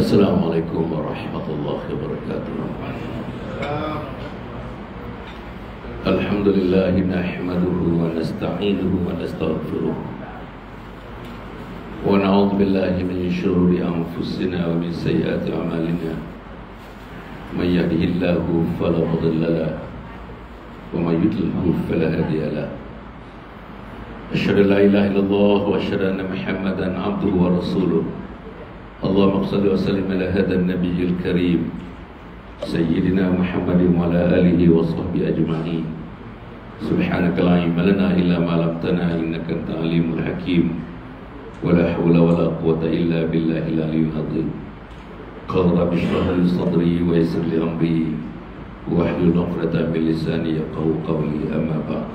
Assalamualaikum warahmatullahi wabarakatuh. Alhamdulillah nahmaduhu wa nasta'inuhu wa nastaghfiruh wa na'udzu billahi min shururi anfusina wa min sayyiati a'malina. May yahdihillahu fala mudilla lahu wa may yudlilhu fala hadiya lahu. Asyhadu an la ilaha illallah wa asyhadu anna Muhammadan 'abduhu wa rasuluh. Allahumma shalli wa sallim ala hadzal nabiyil karim sayyidina Muhammadin wa ala alihi wa sahbihi ajma'in. Subhanaka la ilma lana illa ma 'allamtana innaka antal alimul hakim. Wa la haula wa la quwwata illa billahil aliyyil azim. Qala rabbi shrah li sadri wa yassir li amri wahlul 'uqdatam min lisani yafqahu qawli, amma ba'd.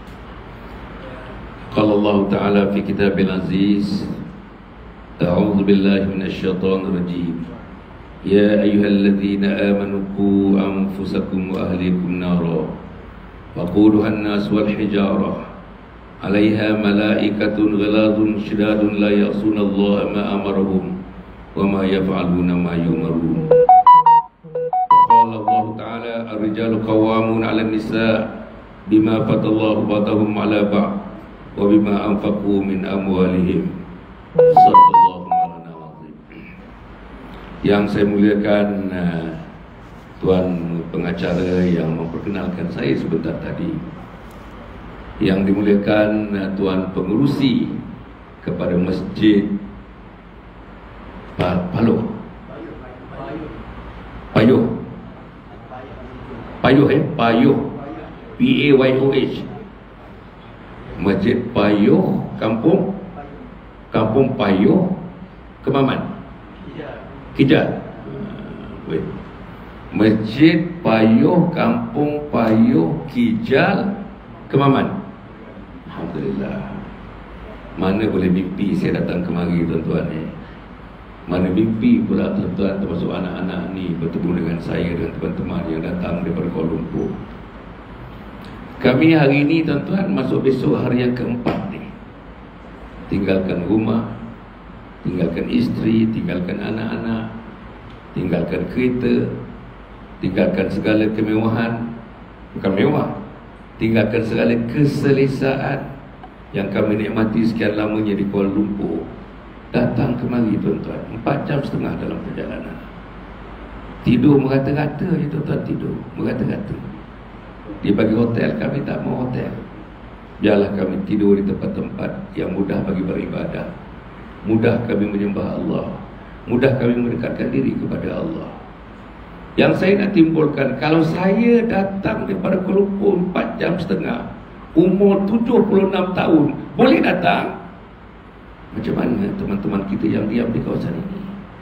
Qala Allah Ta'ala fi kitabil aziz, أعوذ بالله من الشيطان الرجيم يا أيها الذين آمنوا قوا أنفسكم وأهليكم نارا وقودها الناس والحجارة عليها ملائكة غلاظ شداد لا يعصون الله ما أمرهم وما يفعلون ما يؤمرون. وقال الله تعالى الرجال قوامون على النساء بما فضل الله بعضهم على بعض وبما أنفقوا من أموالهم. Yang saya muliakan Tuan pengacara yang memperkenalkan saya sebentar tadi, yang dimuliakan Tuan pengurusi kepada Masjid Payuh P-A-Y-O-H, Masjid Payuh Kampung Payuh Kemaman Kijal. Masjid Payuh Kampung Payuh Kijal Kemaman. Alhamdulillah. Mana boleh mimpi saya datang kemari tuan-tuan ni. Mana mimpi pula tuan-tuan termasuk anak-anak ni bertemu dengan saya dan teman-teman yang datang daripada Kuala Lumpur. Kami hari ini tuan-tuan masuk besok hari yang keempat ni. Tinggalkan rumah, tinggalkan isteri, tinggalkan anak-anak, tinggalkan kereta, tinggalkan segala kemewahan, bukan mewah, tinggalkan segala keselesaan yang kami nikmati sekian lamanya di Kuala Lumpur, datang kemari tuan-tuan, 4 jam setengah dalam perjalanan. Tidur merata-rata je tuan-tuan, tidur merata-rata. Dia bagi hotel, kami tak mau hotel. Biarlah kami tidur di tempat-tempat yang mudah bagi beribadah, mudah kami menyembah Allah, mudah kami mendekatkan diri kepada Allah. Yang saya nak timbulkan, kalau saya datang daripada Kuala Lumpur 4 jam setengah, umur 76 tahun, boleh datang? Macam mana teman-teman kita yang diam di kawasan ini?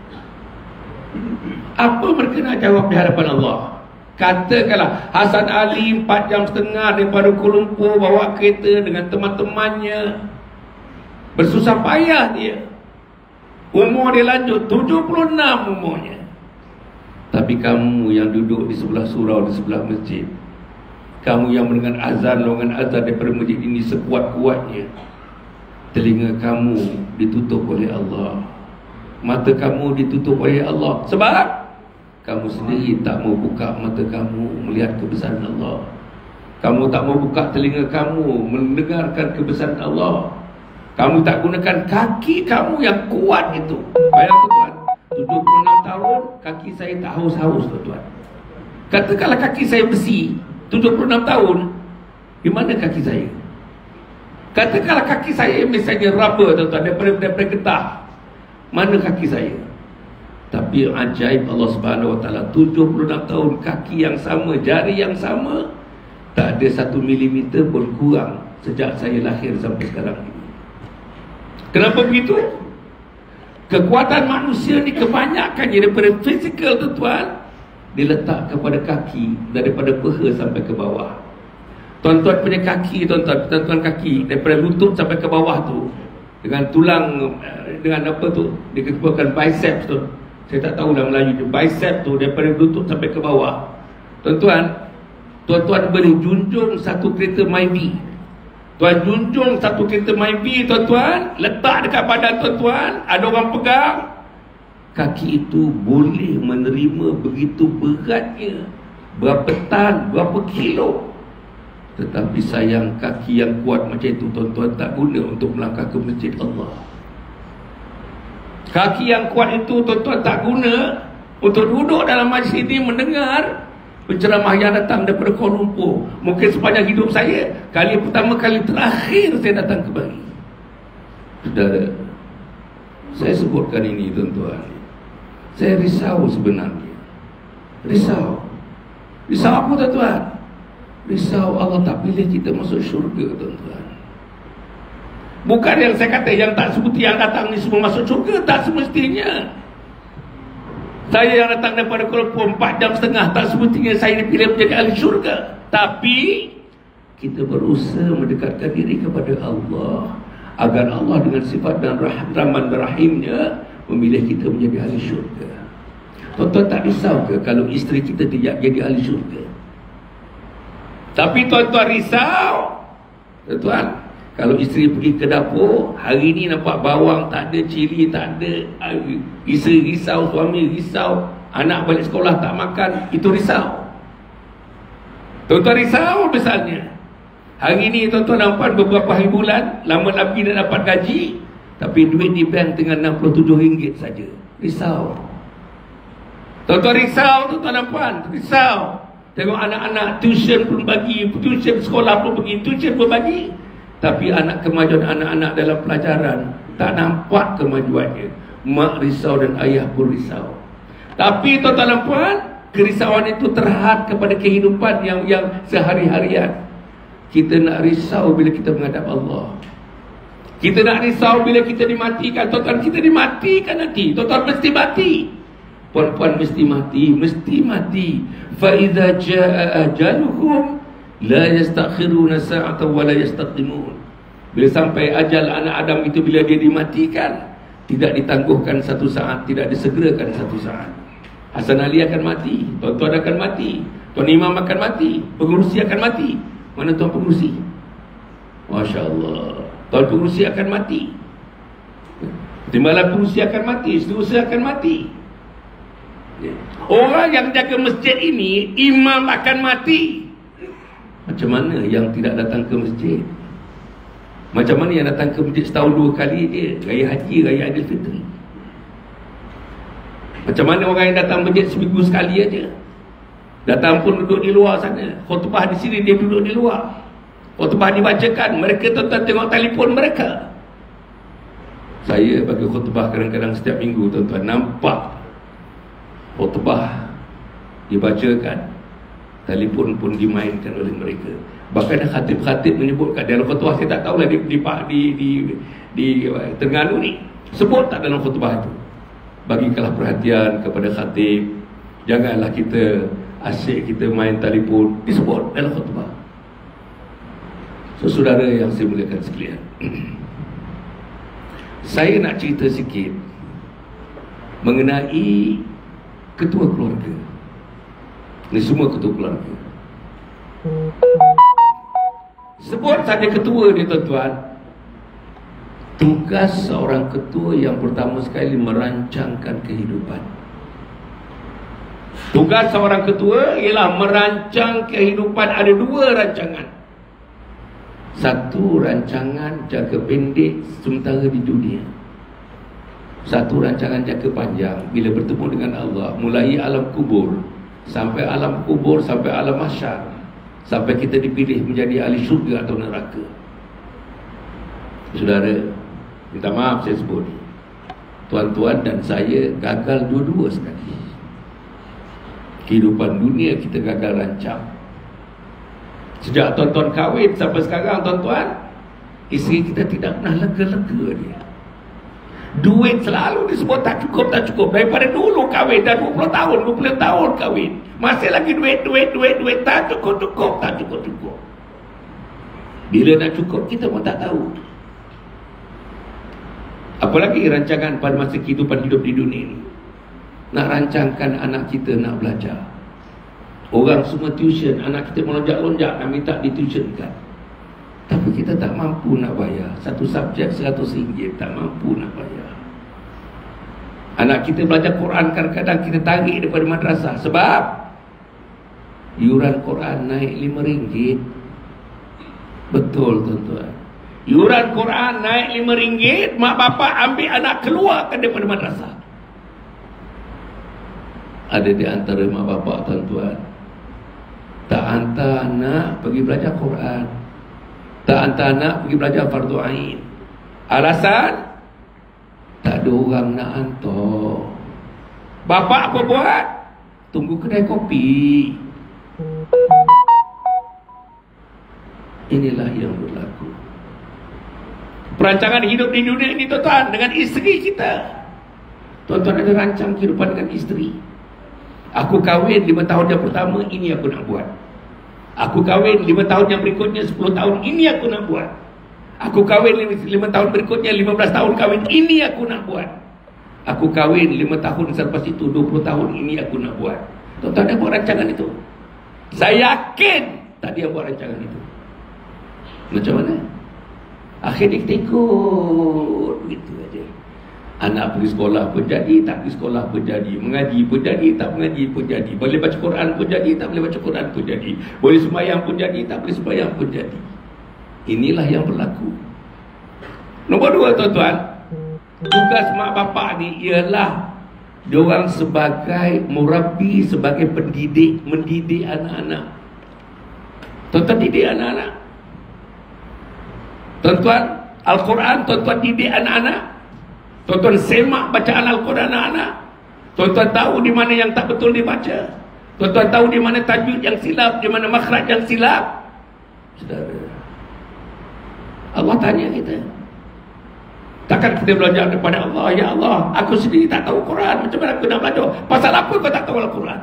Apa mereka nak jawab di hadapan Allah? Katakanlah Hasan Ali 4 jam setengah daripada Kuala Lumpur bawa kereta dengan teman-temannya, bersusah payah dia, umur dia lanjut 76 umurnya. Tapi kamu yang duduk di sebelah surau, di sebelah masjid, kamu yang mendengar azan, longan azan daripada masjid ini sekuat-kuatnya, telinga kamu ditutup oleh Allah, mata kamu ditutup oleh Allah. Sebab kamu sendiri tak mau buka mata kamu melihat kebesaran Allah. Kamu tak mau buka telinga kamu mendengarkan kebesaran Allah. Kamu tak gunakan kaki kamu yang kuat itu. Bayang tuan, 76 tahun kaki saya tak haus-haus tuan. Katakanlah kaki saya besi, 76 tahun, di mana kaki saya? Katakanlah kaki saya misalnya rubber tuan, daripada getah, mana kaki saya? Tapi ajaib Allah Subhanahu Wa Taala, 76 tahun kaki yang sama, jari yang sama, tak ada 1 milimeter pun kurang sejak saya lahir sampai sekarang ini. Kenapa begitu? Kekuatan manusia ni kebanyakannya daripada fizikal tuan-tuan diletak kepada kaki, daripada paha sampai ke bawah. Tuan-tuan punya kaki, tuan-tuan kaki daripada lutut sampai ke bawah tu, dengan tulang, dengan apa tu, dikeluarkan biceps tu. Saya tak tahu dalam Melayu tu, bicep tu daripada lutut sampai ke bawah. Tuan-tuan boleh junjung satu kereta Myvi. Tuan junjung satu kereta Myvi tuan-tuan, letak dekat badan tuan-tuan, ada orang pegang, kaki itu boleh menerima begitu beratnya, berapa tan, berapa kilo. Tetapi sayang, kaki yang kuat macam itu tuan-tuan tak guna untuk melangkah ke masjid Allah. Kaki yang kuat itu tuan-tuan tak guna untuk duduk dalam majlis ini mendengar penceramah yang datang daripada Kuala Lumpur. Mungkin sepanjang hidup saya, kali pertama kali terakhir saya datang ke Bali. Saudara, saya sebutkan ini tuan-tuan, saya risau sebenarnya. Risau apa tuan-tuan? Risau Allah tak pilih kita masuk syurga tuan-tuan. Bukan yang saya kata yang tak seperti yang datang ni semua masuk syurga, tak semestinya. Saya yang datang daripada Kuala Lumpur 4 jam setengah, tak semestinya saya dipilih menjadi ahli syurga. Tapi kita berusaha mendekatkan diri kepada Allah, agar Allah dengan sifat dan rahman dan rahimnya memilih kita menjadi ahli syurga. Tuan-tuan tak risau ke kalau isteri kita tidak jadi ahli syurga? Tapi tuan-tuan risau, tuan-tuan, kalau isteri pergi ke dapur, hari ni nampak bawang tak ada, cili tak ada, isteri risau, suami risau, anak balik sekolah tak makan, itu risau. Tuan-tuan risau misalnya, hari ni tuan-tuan nampak beberapa hari bulan, lama lagi nak dapat gaji, tapi duit di bank dengan RM67 saja. Risau. Tuan-tuan risau, tuan-tuan nampak, risau. Tengok anak-anak tuition pun bagi, tuition sekolah pun pergi, tuition pun bagi. Tapi anak kemajuan anak-anak dalam pelajaran tak nampak kemajuannya. Mak risau dan ayah pun risau. Tapi tuan-tuan dan puan, kerisauan itu terhad kepada kehidupan yang sehari-harian. Kita nak risau bila kita menghadap Allah. Kita nak risau bila kita dimatikan. Tuan-tuan, kita dimatikan nanti. Tuan-tuan mesti mati. Puan-puan mesti mati, mesti mati. Fa idza jaa ajaluhum la yastakhiruna sa'atan wa la yastaqdimun. Bila sampai ajal anak Adam itu, bila dia dimatikan, tidak ditangguhkan satu saat, tidak disegerakan satu saat. Hasan Ali akan mati, tuan-tuan akan mati, tuan imam akan mati, pengurusi akan mati. Mana tuan pengurusi? Masya Allah, tuan pengurusi akan mati, timbalan pengurusi akan mati, seterusnya akan mati. Orang yang jaga masjid ini, imam akan mati. Macam mana yang tidak datang ke masjid? Macam mana yang datang ke masjid setahun 2 kali je, raya haji, raya Aidilfitri? Macam mana orang yang datang masjid seminggu sekali aja? Datang pun duduk di luar sana, khutbah di sini, dia duduk di luar, khutbah dibacakan, mereka tuan-tuan tengok telefon mereka. Saya bagi khutbah kadang-kadang setiap minggu, tuan-tuan, nampak khutbah dibacakan, telefon pun dimainkan oleh mereka. Bahkan khatib-khatib menyebutkan dalam khutbah, saya tak tahulah di Terengganu ni sebut tak dalam khutbah itu, bagikanlah perhatian kepada khatib, janganlah kita asyik kita main telefon, disebut dalam khutbah. So, saudara yang saya muliakan sekalian, saya nak cerita sikit mengenai ketua keluarga. Ini semua ketua keluarga. Sebut saja ketua ni tuan-tuan. Tugas seorang ketua yang pertama sekali merancangkan kehidupan. Tugas seorang ketua ialah merancang kehidupan. Ada 2 rancangan. Satu rancangan jangka pendek sementara di dunia. Satu rancangan jangka panjang bila bertemu dengan Allah, mulai alam kubur sampai alam kubur, sampai alam mahsyar, sampai kita dipilih menjadi ahli syurga atau neraka. Saudara, minta maaf saya sebut, tuan-tuan dan saya gagal dua-dua sekali. Kehidupan dunia kita gagal rancang. Sejak tuan-tuan kahwin sampai sekarang, tuan-tuan, isteri kita tidak pernah lega-lega dia. Duit selalu disebut tak cukup. Daripada dulu kahwin, dah 20 tahun kahwin, masih lagi duit, tak cukup. Bila nak cukup, kita pun tak tahu. Apalagi rancangan pada masa kehidupan hidup di dunia ini. Nak rancangkan anak kita nak belajar. Orang semua tuition, anak kita melonjak-lonjak nak minta dituitionkan, tapi kita tak mampu nak bayar. Satu subjek RM100, tak mampu nak bayar. Anak kita belajar Quran, kadang-kadang kita tarik daripada madrasah. Sebab yuran Quran naik RM5. Betul tuan-tuan. Yuran Quran naik RM5, mak bapak ambil anak keluarkan daripada madrasah. Ada di antara mak bapak tuan-tuan tak hantar anak pergi belajar Quran, tak hantar anak pergi belajar fardu ain. Alasan tak ada orang nak hantar. Bapak apa buat? Tunggu kedai kopi. Inilah yang berlaku. Perancangan hidup di dunia ini tuan-tuan, dengan isteri kita. Tuan-tuan ada rancang kehidupan dengan isteri. Aku kahwin 5 tahun yang pertama, ini aku nak buat. Aku kahwin 5 tahun yang berikutnya, 10 tahun, ini aku nak buat. Aku kahwin 5 tahun berikutnya, 15 tahun kahwin, ini aku nak buat. Aku kahwin 5 tahun selepas itu, 20 tahun, ini aku nak buat. Tuan-tuan ada buat rancangan itu? Saya yakin tak dia buat rancangan itu. Macam mana? Akhirnya kita ikut begitu aja. Anak pergi sekolah pun jadi, tak pergi sekolah pun jadi. Mengaji pun jadi, tak mengaji pun jadi. Boleh baca Quran pun jadi, tak boleh baca Quran pun jadi. Boleh sembahyang pun jadi, tak boleh sembahyang pun jadi. Inilah yang berlaku. Nombor 2 tuan-tuan, tugas mak bapak ni ialah diorang sebagai murabbi, sebagai pendidik, mendidik anak-anak. Tuan-tuan didik anak-anak. Tuan-tuan Al-Quran, tuan-tuan didik anak-anak. Tuan-tuan semak bacaan Al-Quran anak-anak. Tuan-tuan tahu di mana yang tak betul dibaca. Tuan-tuan tahu di mana tajwid yang silap, di mana makhraj yang silap. Saudara, Allah tanya kita. Takkan kita belajar kepada Allah, ya Allah, aku sendiri tak tahu Quran, macam mana aku nak belajar? Pasal apa kau tak tahu Al-Quran?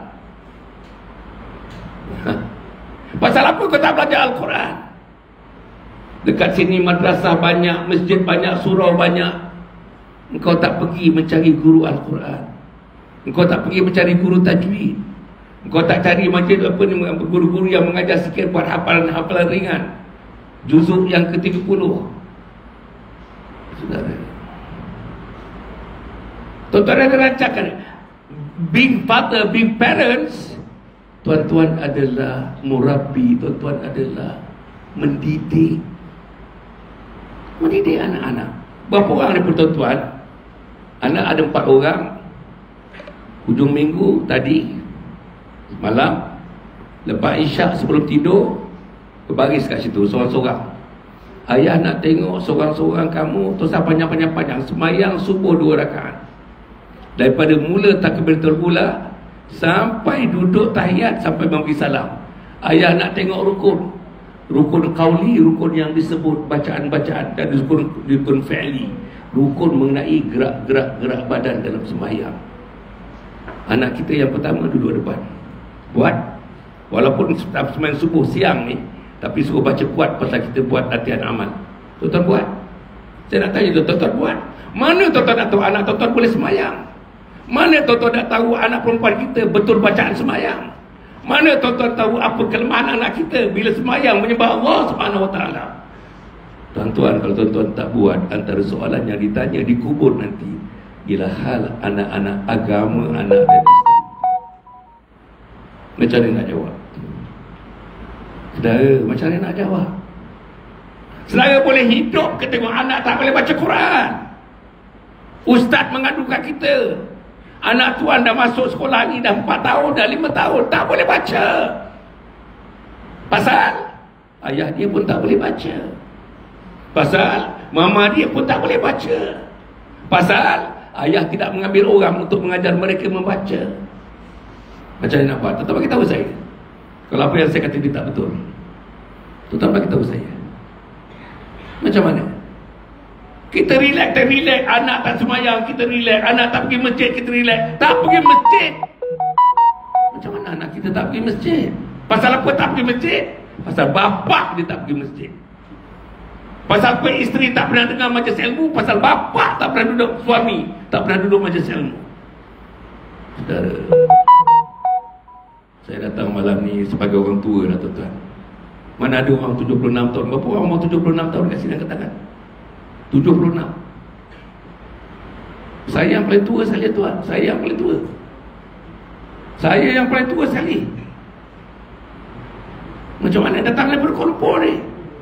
Pasal apa kau tak belajar Al-Quran? Dekat sini madrasah banyak, masjid banyak, surau banyak. Engkau tak pergi mencari guru Al-Quran. Engkau tak pergi mencari guru tajwid. Engkau tak cari macam apa ni, guru-guru yang mengajar sikit buat hafalan-hafalan ringan. Juzuk yang ke-30. Saudara, tuan-tuan ada rancangan. Being father, being parents, tuan-tuan adalah murabbi, tuan-tuan adalah mendidik. Mendidik anak-anak. Berapa orang ni tuan-tuan? Anak ada 4 orang. Hujung minggu tadi malam, lepas isyak sebelum tidur, berbaris kat situ seorang-seorang. Ayah nak tengok seorang-seorang kamu tosah panjang-panjang semayang subuh 2 rakaat. Daripada mula takbiratul ula sampai duduk tahiyat sampai memberi salam. Ayah nak tengok rukun. Rukun qauli, rukun yang disebut bacaan-bacaan, dan rukun fi'li, rukun mengenai gerak-gerak badan dalam sembahyang. Anak kita yang pertama duduk depan. Buat, walaupun sembahyang subuh siang ni, tapi suruh baca kuat pasal kita buat latihan amal. Tuan-tuan buat. Saya nak tanya tuan-tuan buat. Mana tuan-tuan nak tahu anak tuan-tuan boleh sembahyang? Mana tuan-tuan nak tahu anak perempuan kita betul bacaan sembahyang? Mana tuan-tuan tahu apa kelemahan anak kita bila sembahyang menyembah Allah Subhanahu Wa Taala? Tuan-tuan, kalau tuan-tuan tak buat, antara soalan yang ditanya di kubur nanti ialah hal anak-anak agama, anak dan isteri. Macam mana nak jawab? Saudara, macam mana nak jawab? Saudara boleh hidup ke tengok anak tak boleh baca Quran? Ustaz mengadukan kita, anak tuan dah masuk sekolah ni dah 4 tahun, dah 5 tahun, tak boleh baca. Pasal ayah dia pun tak boleh baca. Pasal mama dia pun tak boleh baca. Pasal ayah tidak mengambil orang untuk mengajar mereka membaca. Macam mana nak buat? Tuan-tuan bagi tahu saya. Kalau apa yang saya kata dia tak betul, tuan-tuan bagi tahu saya. Macam mana? Kita relax, anak tak semayang, kita relax. Anak tak pergi masjid, kita relax. Tak pergi masjid. Macam mana anak kita tak pergi masjid? Pasal apa tak pergi masjid? Pasal bapak dia tak pergi masjid. Pasal apa isteri tak pernah dengar majlis ilmu? Pasal bapak tak pernah duduk, suami tak pernah duduk majlis ilmu. Saudara, saya datang malam ni sebagai orang tua lah tuan-tuan. Mana ada orang 76 tahun? Berapa orang 76 tahun kat sini angkat tangan? 76. Saya yang paling tua sekali tuan. Saya yang paling tua. Saya yang paling tua sekali. Macam mana datang daripada Kuala Lumpur ni?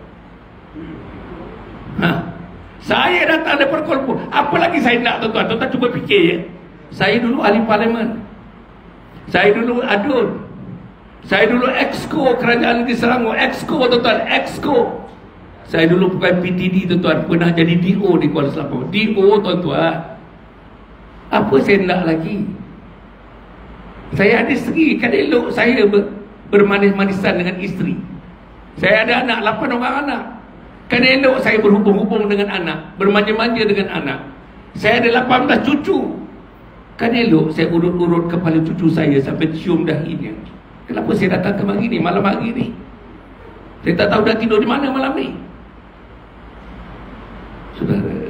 Saya datang daripada Kuala Lumpur. Apa lagi saya nak tuan-tuan? Tuan-tuan cuba fikir ya. Saya dulu ahli parlimen. Saya dulu adun. Saya dulu exco kerajaan negeri Selangor. Exco tuan-tuan, exco. Saya dulu bukan PTD tuan-tuan, pernah jadi DO di Kuala Selangor. DO tuan-tuan. Apa saya nak lagi? Saya ada isteri, kan elok saya bermanis-manisan dengan isteri. Saya ada anak, 8 orang anak. Kan elok saya berhubung-hubung dengan anak, bermanja-manja dengan anak. Saya ada 18 cucu. Kan elok saya urut-urut kepala cucu saya sampai cium dahinya. Kenapa saya datang ke mari ni, malam hari ni? Saya tak tahu dah tidur di mana malam ni. Saudara,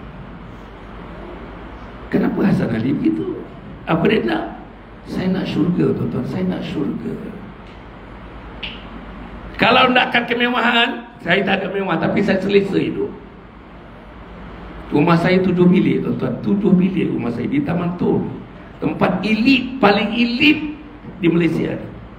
kenapa Hasan Ali begitu? Apa dia nak? Saya nak syurga tuan-tuan, saya nak syurga. Kalau nakkan kemewahan, saya tak ada mewah, tapi saya selesa hidup. Rumah saya 7 bilik tuan-tuan, 7 bilik rumah saya di Taman Tun. Tempat elit, paling elit di Malaysia.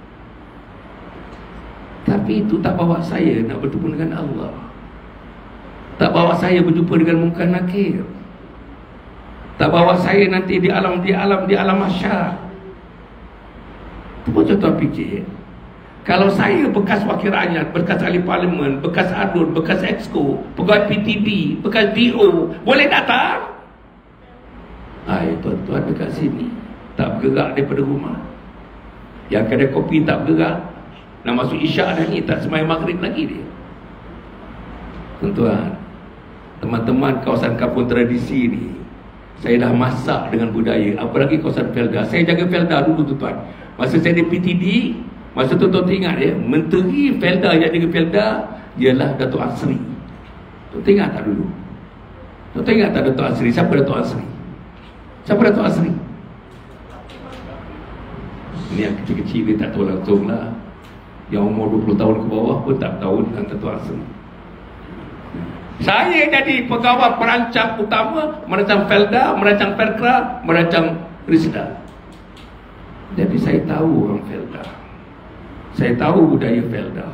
Tapi itu tak bawa saya nak bertemu dengan Allah. Tak bawa saya berjumpa dengan Munkar Nakir. Tak bawa saya nanti di alam mahsyar. Cuba contoh fikir. Kalau saya bekas wakil rakyat, bekas ahli parlimen, bekas adun, bekas exco, pegawai PTB, bekas DO, boleh datang? Tuan-tuan dekat sini tak bergerak daripada rumah. Yang kedai kopi tak bergerak. Nak masuk isyak dah ni, tak sembahyang maghrib lagi dia. Tuan-tuan, teman-teman kawasan kampung tradisi ni, saya dah masak dengan budaya. Apalagi kawasan Felda. Saya jaga Felda dulu tuan-tuan. Masa saya di PTD, masa tuan-tuan ingat ya, menteri Felda yang jaga Felda ialah Datuk Asri. Tuan-tuan ingat tak dulu? Tuan-tuan ingat tak Datuk Asri? Siapa Datuk Asri? Siapa Datuk Asri? Ini yang kecil-kecil dia tak tahu langsung lah. Yang umur 20 tahun ke bawah pun tak tahu tentang Datuk Asri. Saya jadi pegawai perancang utama, merancang Felda, merancang Perkra, merancang Risda. Jadi saya tahu orang Felda. Saya tahu budaya Felda.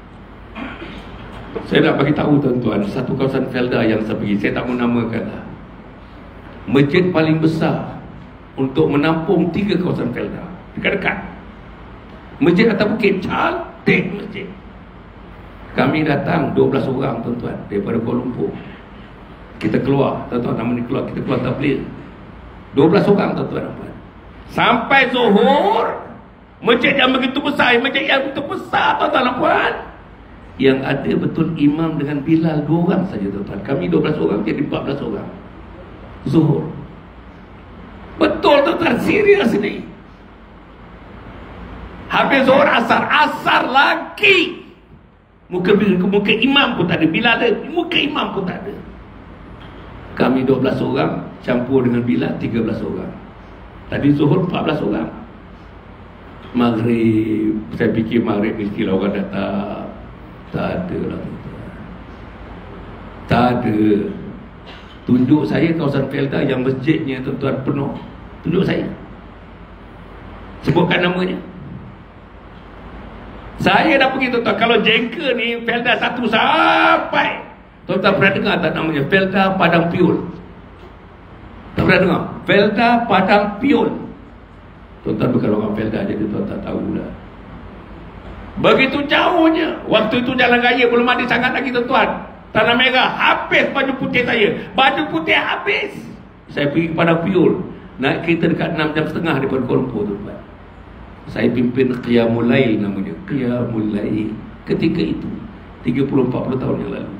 Saya nak bagi tahu tuan-tuan, satu kawasan Felda yang saya pergi, saya tak mau namakan lah. Masjid paling besar untuk menampung 3 kawasan Felda, dekat-dekat. Masjid atas bukit, cantik masjid. Kami datang 12 orang tuan-tuan daripada Kuala Lumpur. Kita keluar, tuan-tuan, nama ni keluar, kita keluar tabligh. 12 orang tuan-tuan. Sampai zuhur, masjid yang begitu besar, tuan-tuan. Yang ada betul imam dengan Bilal 2 orang saja tuan-tuan. Kami 12 orang jadi 14 orang. Zuhur. Betul tuan-tuan, serius ni. Habis zuhur, asar lagi. Muka imam pun tak ada. Bilal ada, muka imam pun tak ada. Kami 12 orang campur dengan Bilal 13 orang. Tadi zuhur 14 orang. Maghrib, saya fikir maghrib mestilah orang datang. Tak ada lah tuan-tuan. Tak ada. Tunjuk saya kawasan Felda yang masjidnya tuan-tuan penuh. Tunjuk saya. Sebutkan namanya. Saya dah pergi tuan-tuan. Kalau jengka ni Felda 1 sampai, tuan-tuan pernah dengar tak namanya? Felda Padang Piul. Tak pernah dengar? Felda Padang Piul. Tuan-tuan bukan orang Felda, jadi tuan-tuan tahu lah. Begitu jauhnya. Waktu itu jalan raya belum ada sangat lagi tuan-tuan. Tanah Merah, habis baju putih saya. Baju putih habis. Saya pergi kepada Piul. Naik kereta dekat 6 jam setengah daripada Kuala Lumpur tuan-tuan. Saya pimpin Qiyamul Lail namanya. Qiyamul Lail. Ketika itu 30-40 tahun yang lalu.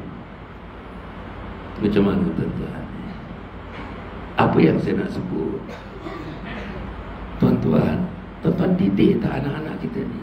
Macam mana tuan-tuan? Apa yang saya nak sebut? Tuan-tuan, tuan-tuan didik tak anak-anak kita ni?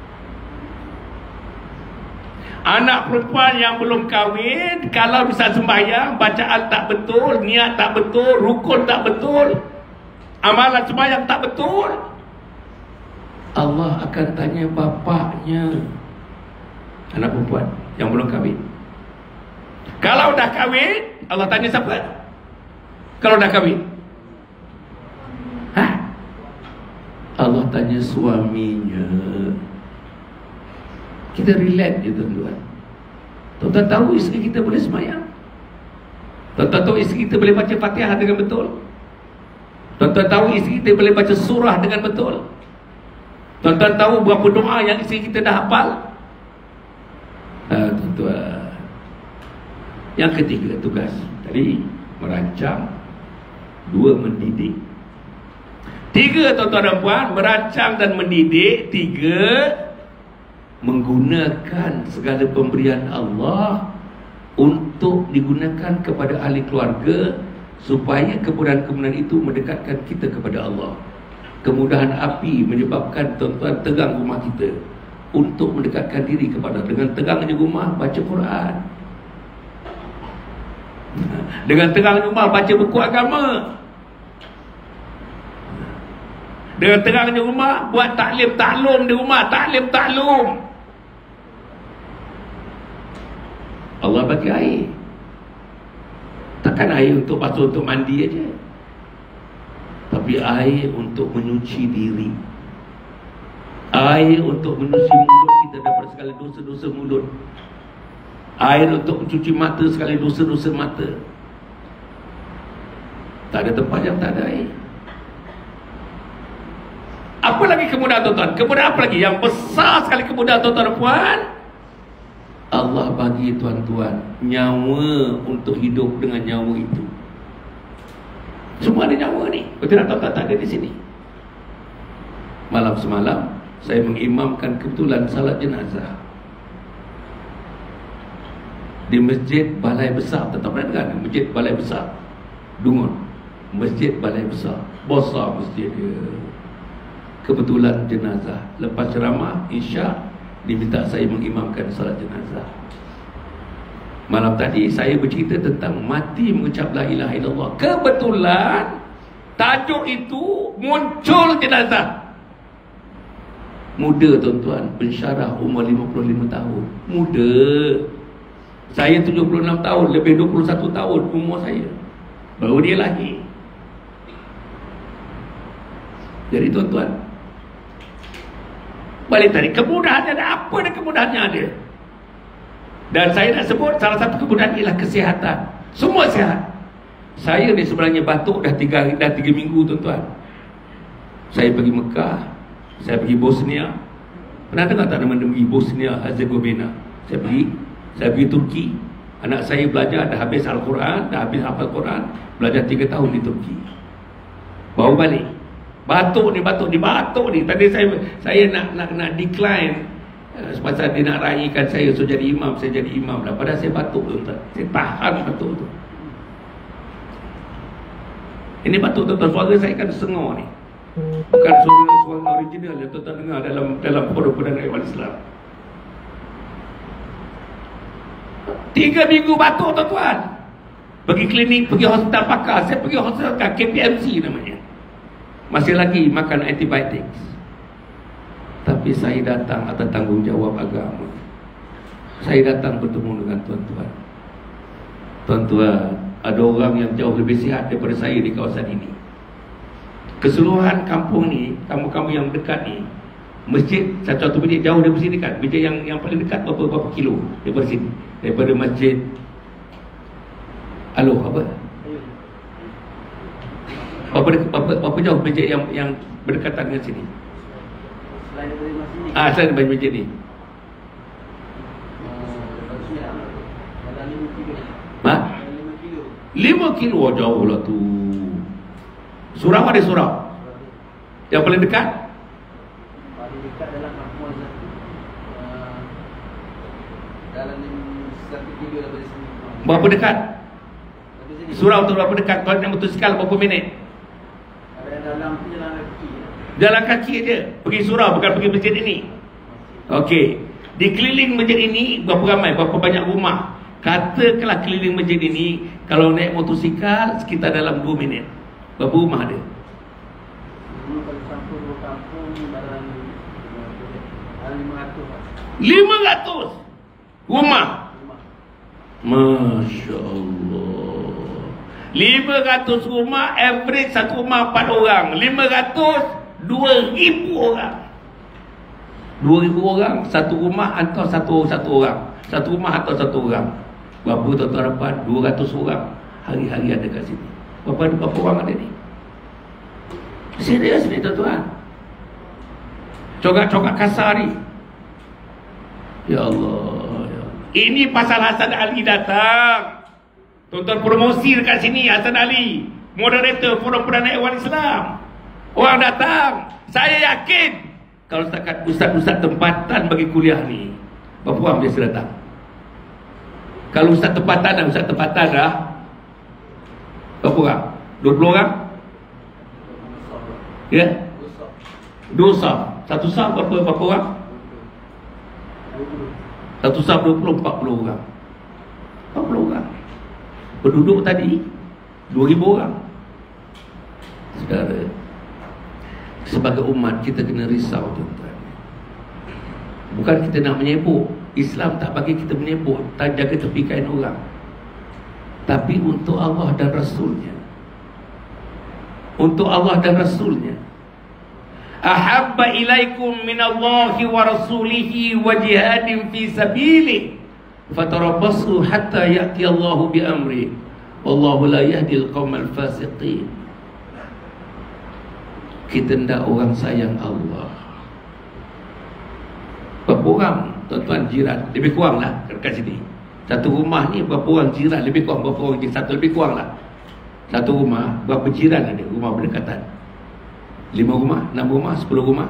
Anak perempuan yang belum kahwin, kalau bisa sembahyang, bacaan tak betul, niat tak betul, rukun tak betul, amalan sembahyang tak betul, Allah akan tanya bapaknya. Anak perempuan yang belum kahwin. Kalau dah kahwin, Allah tanya siapa? Kalau dah kahwin, Allah tanya suaminya. Kita relate je tuan-tuan. Tuan-tuan tahu isteri kita boleh sembahyang? Tuan-tuan tahu isteri kita boleh baca Fatihah dengan betul? Tuan-tuan tahu isteri kita boleh baca surah dengan betul? Tuan-tuan tahu berapa doa yang isteri kita dah hafal? Tuan-tuan. Yang ketiga tugas tadi, merancang. 2, mendidik. 3, tuan-tuan dan puan, merancang dan mendidik. 3, menggunakan segala pemberian Allah untuk digunakan kepada ahli keluarga, supaya kemudahan-kemudahan itu mendekatkan kita kepada Allah. Kemudahan api menyebabkan tuan-tuan tegang rumah kita, untuk mendekatkan diri kepada, dengan tegangnya rumah baca Quran, dengan tegangnya rumah baca buku agama, dengan tegangnya rumah buat taklim taklum di rumah, taklim taklum. Allah bagi air. Takkan air untuk basuh, untuk mandi aja, tapi air untuk menyuci diri, air untuk menyuci mulut kita daripada segala dosa-dosa mulut, air untuk mencuci mata segala dosa-dosa mata. Tak ada tempat yang tak ada air. Apa lagi kemudahan tuan-tuan? Kemudahan apa lagi? Yang besar sekali kemudahan tuan-tuan dan puan, Allah bagi tuan-tuan nyawa untuk hidup dengan nyawa itu. Semua ada nyawa ni. Betul tak tuan-tuan? Tak ada di sini. Malam semalam saya mengimamkan kebetulan salat jenazah di Masjid Balai Besar. Tetap pernah dengar? Masjid Balai Besar Dungun. Masjid Balai Besar, besar masjid dia. Kebetulan jenazah. Lepas ceramah Isyak, diminta saya mengimamkan salat jenazah. Malam tadi saya bercerita tentang mati mengucap la ilaha illallah. Kebetulan tajuk itu muncul jenazah. Muda tuan-tuan, pensyarah umur 55 tahun. Muda. Saya 76 tahun, lebih 21 tahun umur saya. Baru dia lahir. Jadi tuan-tuan, balik tadi, kemudahannya ada apa, dan kemudahannya ada. Dan saya nak sebut salah satu kemudahan ialah kesihatan. Semua sihat. Saya ni sebenarnya batuk dah 3 minggu tuan-tuan. Saya pergi Mekah, saya pergi Bosnia. Pernah dengar tak nama pergi Bosnia Herzegovina? Saya pergi Turki. Anak saya belajar, dah habis Al-Quran, dah habis hafal Quran, belajar 3 tahun di Turki. Baru balik. Batuk ni. Tadi saya nak decline, sebab dia nak raikan saya so jadi imam, saya jadi imam lah. Padahal saya batuk tuan-tuan. Saya tahan batuk tu. Ini batuk tuan-tuan, suara saya kan sengor ni. Bukan suara original yang tuan-tuan dengar dalam pondok-pondok agama Islam. 3 minggu batuk tuan-tuan. Pergi klinik, pergi hospital pakar. Saya pergi hospital pakar, KPMC namanya. Masih lagi makan antibiotik. Tapi saya datang atas tanggungjawab agama. Saya datang bertemu dengan tuan-tuan. Tuan-tuan, ada orang yang jauh lebih sihat daripada saya di kawasan ini. Keseluruhan kampung ni, kampung-kampung yang dekat ni, masjid satu masjid jauh daripada sini kan. Masjid yang paling dekat berapa kilo daripada sini, daripada masjid Berapa jauh masjid yang berdekatan dengan sini? Selain daripada masjid ni. Selain daripada masjid ni. 5 kilo. Jauh lah tu. Surau ada surau. Yang paling dekat? Paling dekat dalam kampung satu. Dalam 1 kilo daripada sini. Berapa dekat? Surau tu berapa dekat? Kalau nak motosikal berapa minit? Dalam jalan kaki. Jalan kaki aja. Pergi surau, bukan pergi masjid ini. Okey. Di keliling masjid ini berapa ramai? Berapa banyak rumah? Katakanlah keliling masjid ini, kalau naik motosikal sekitar dalam 2 minit. Berapa rumah ada? Kalau campur 2 kampung dalam 500 rumah. Masya Allah. 500 rumah, average satu rumah 4 orang. 500, 2,000 orang. 2,000 orang, satu rumah atau satu orang. Satu rumah atau satu orang. Berapa tuan-tuan dapat? 200 orang. Hari-hari ada kat sini. Berapa orang ada ni? Serius ni tuan-tuan. Corak-corak kasar ni. Ya Allah, ya Allah. Ini pasal Hasan Ali datang. Tuan-tuan promosi dekat sini Hasan Ali, moderator Forum Perdana Ehwal Islam. Orang datang. Saya yakin kalau setakat ustaz-ustaz tempatan bagi kuliah ni, berapa orang biasa datang? Kalau ustaz tempatan dah, berapa orang? 20 orang? Ya? 2 saf. Satu saf berapa orang? Satu saf 20, 40 orang. 40 orang. Penduduk tadi 2,000 orang. Saudara, sebagai umat kita kena risau tuan-tuan. Bukan kita nak menyebut. Islam tak bagi kita menyebut, tak jaga tepi kain orang. Tapi untuk Allah dan Rasulnya. Untuk Allah dan Rasulnya. Ahabba ilaikum minallahi wa rasulihi wa jihadin fi sabilihi fatarabbasu hatta ya'ti Allahu bi amri wallahu la yahdil qaumal fasiqin. Kita ndak orang sayang Allah. Berapa orang tuan-tuan jiran? Lebih kurang lah dekat sini. Satu rumah ni berapa orang jiran? Lebih kurang berapa orang jiran? Satu lebih kurang lah. Satu rumah berapa jiran ada? Rumah berdekatan. 5 rumah, 6 rumah, 10 rumah.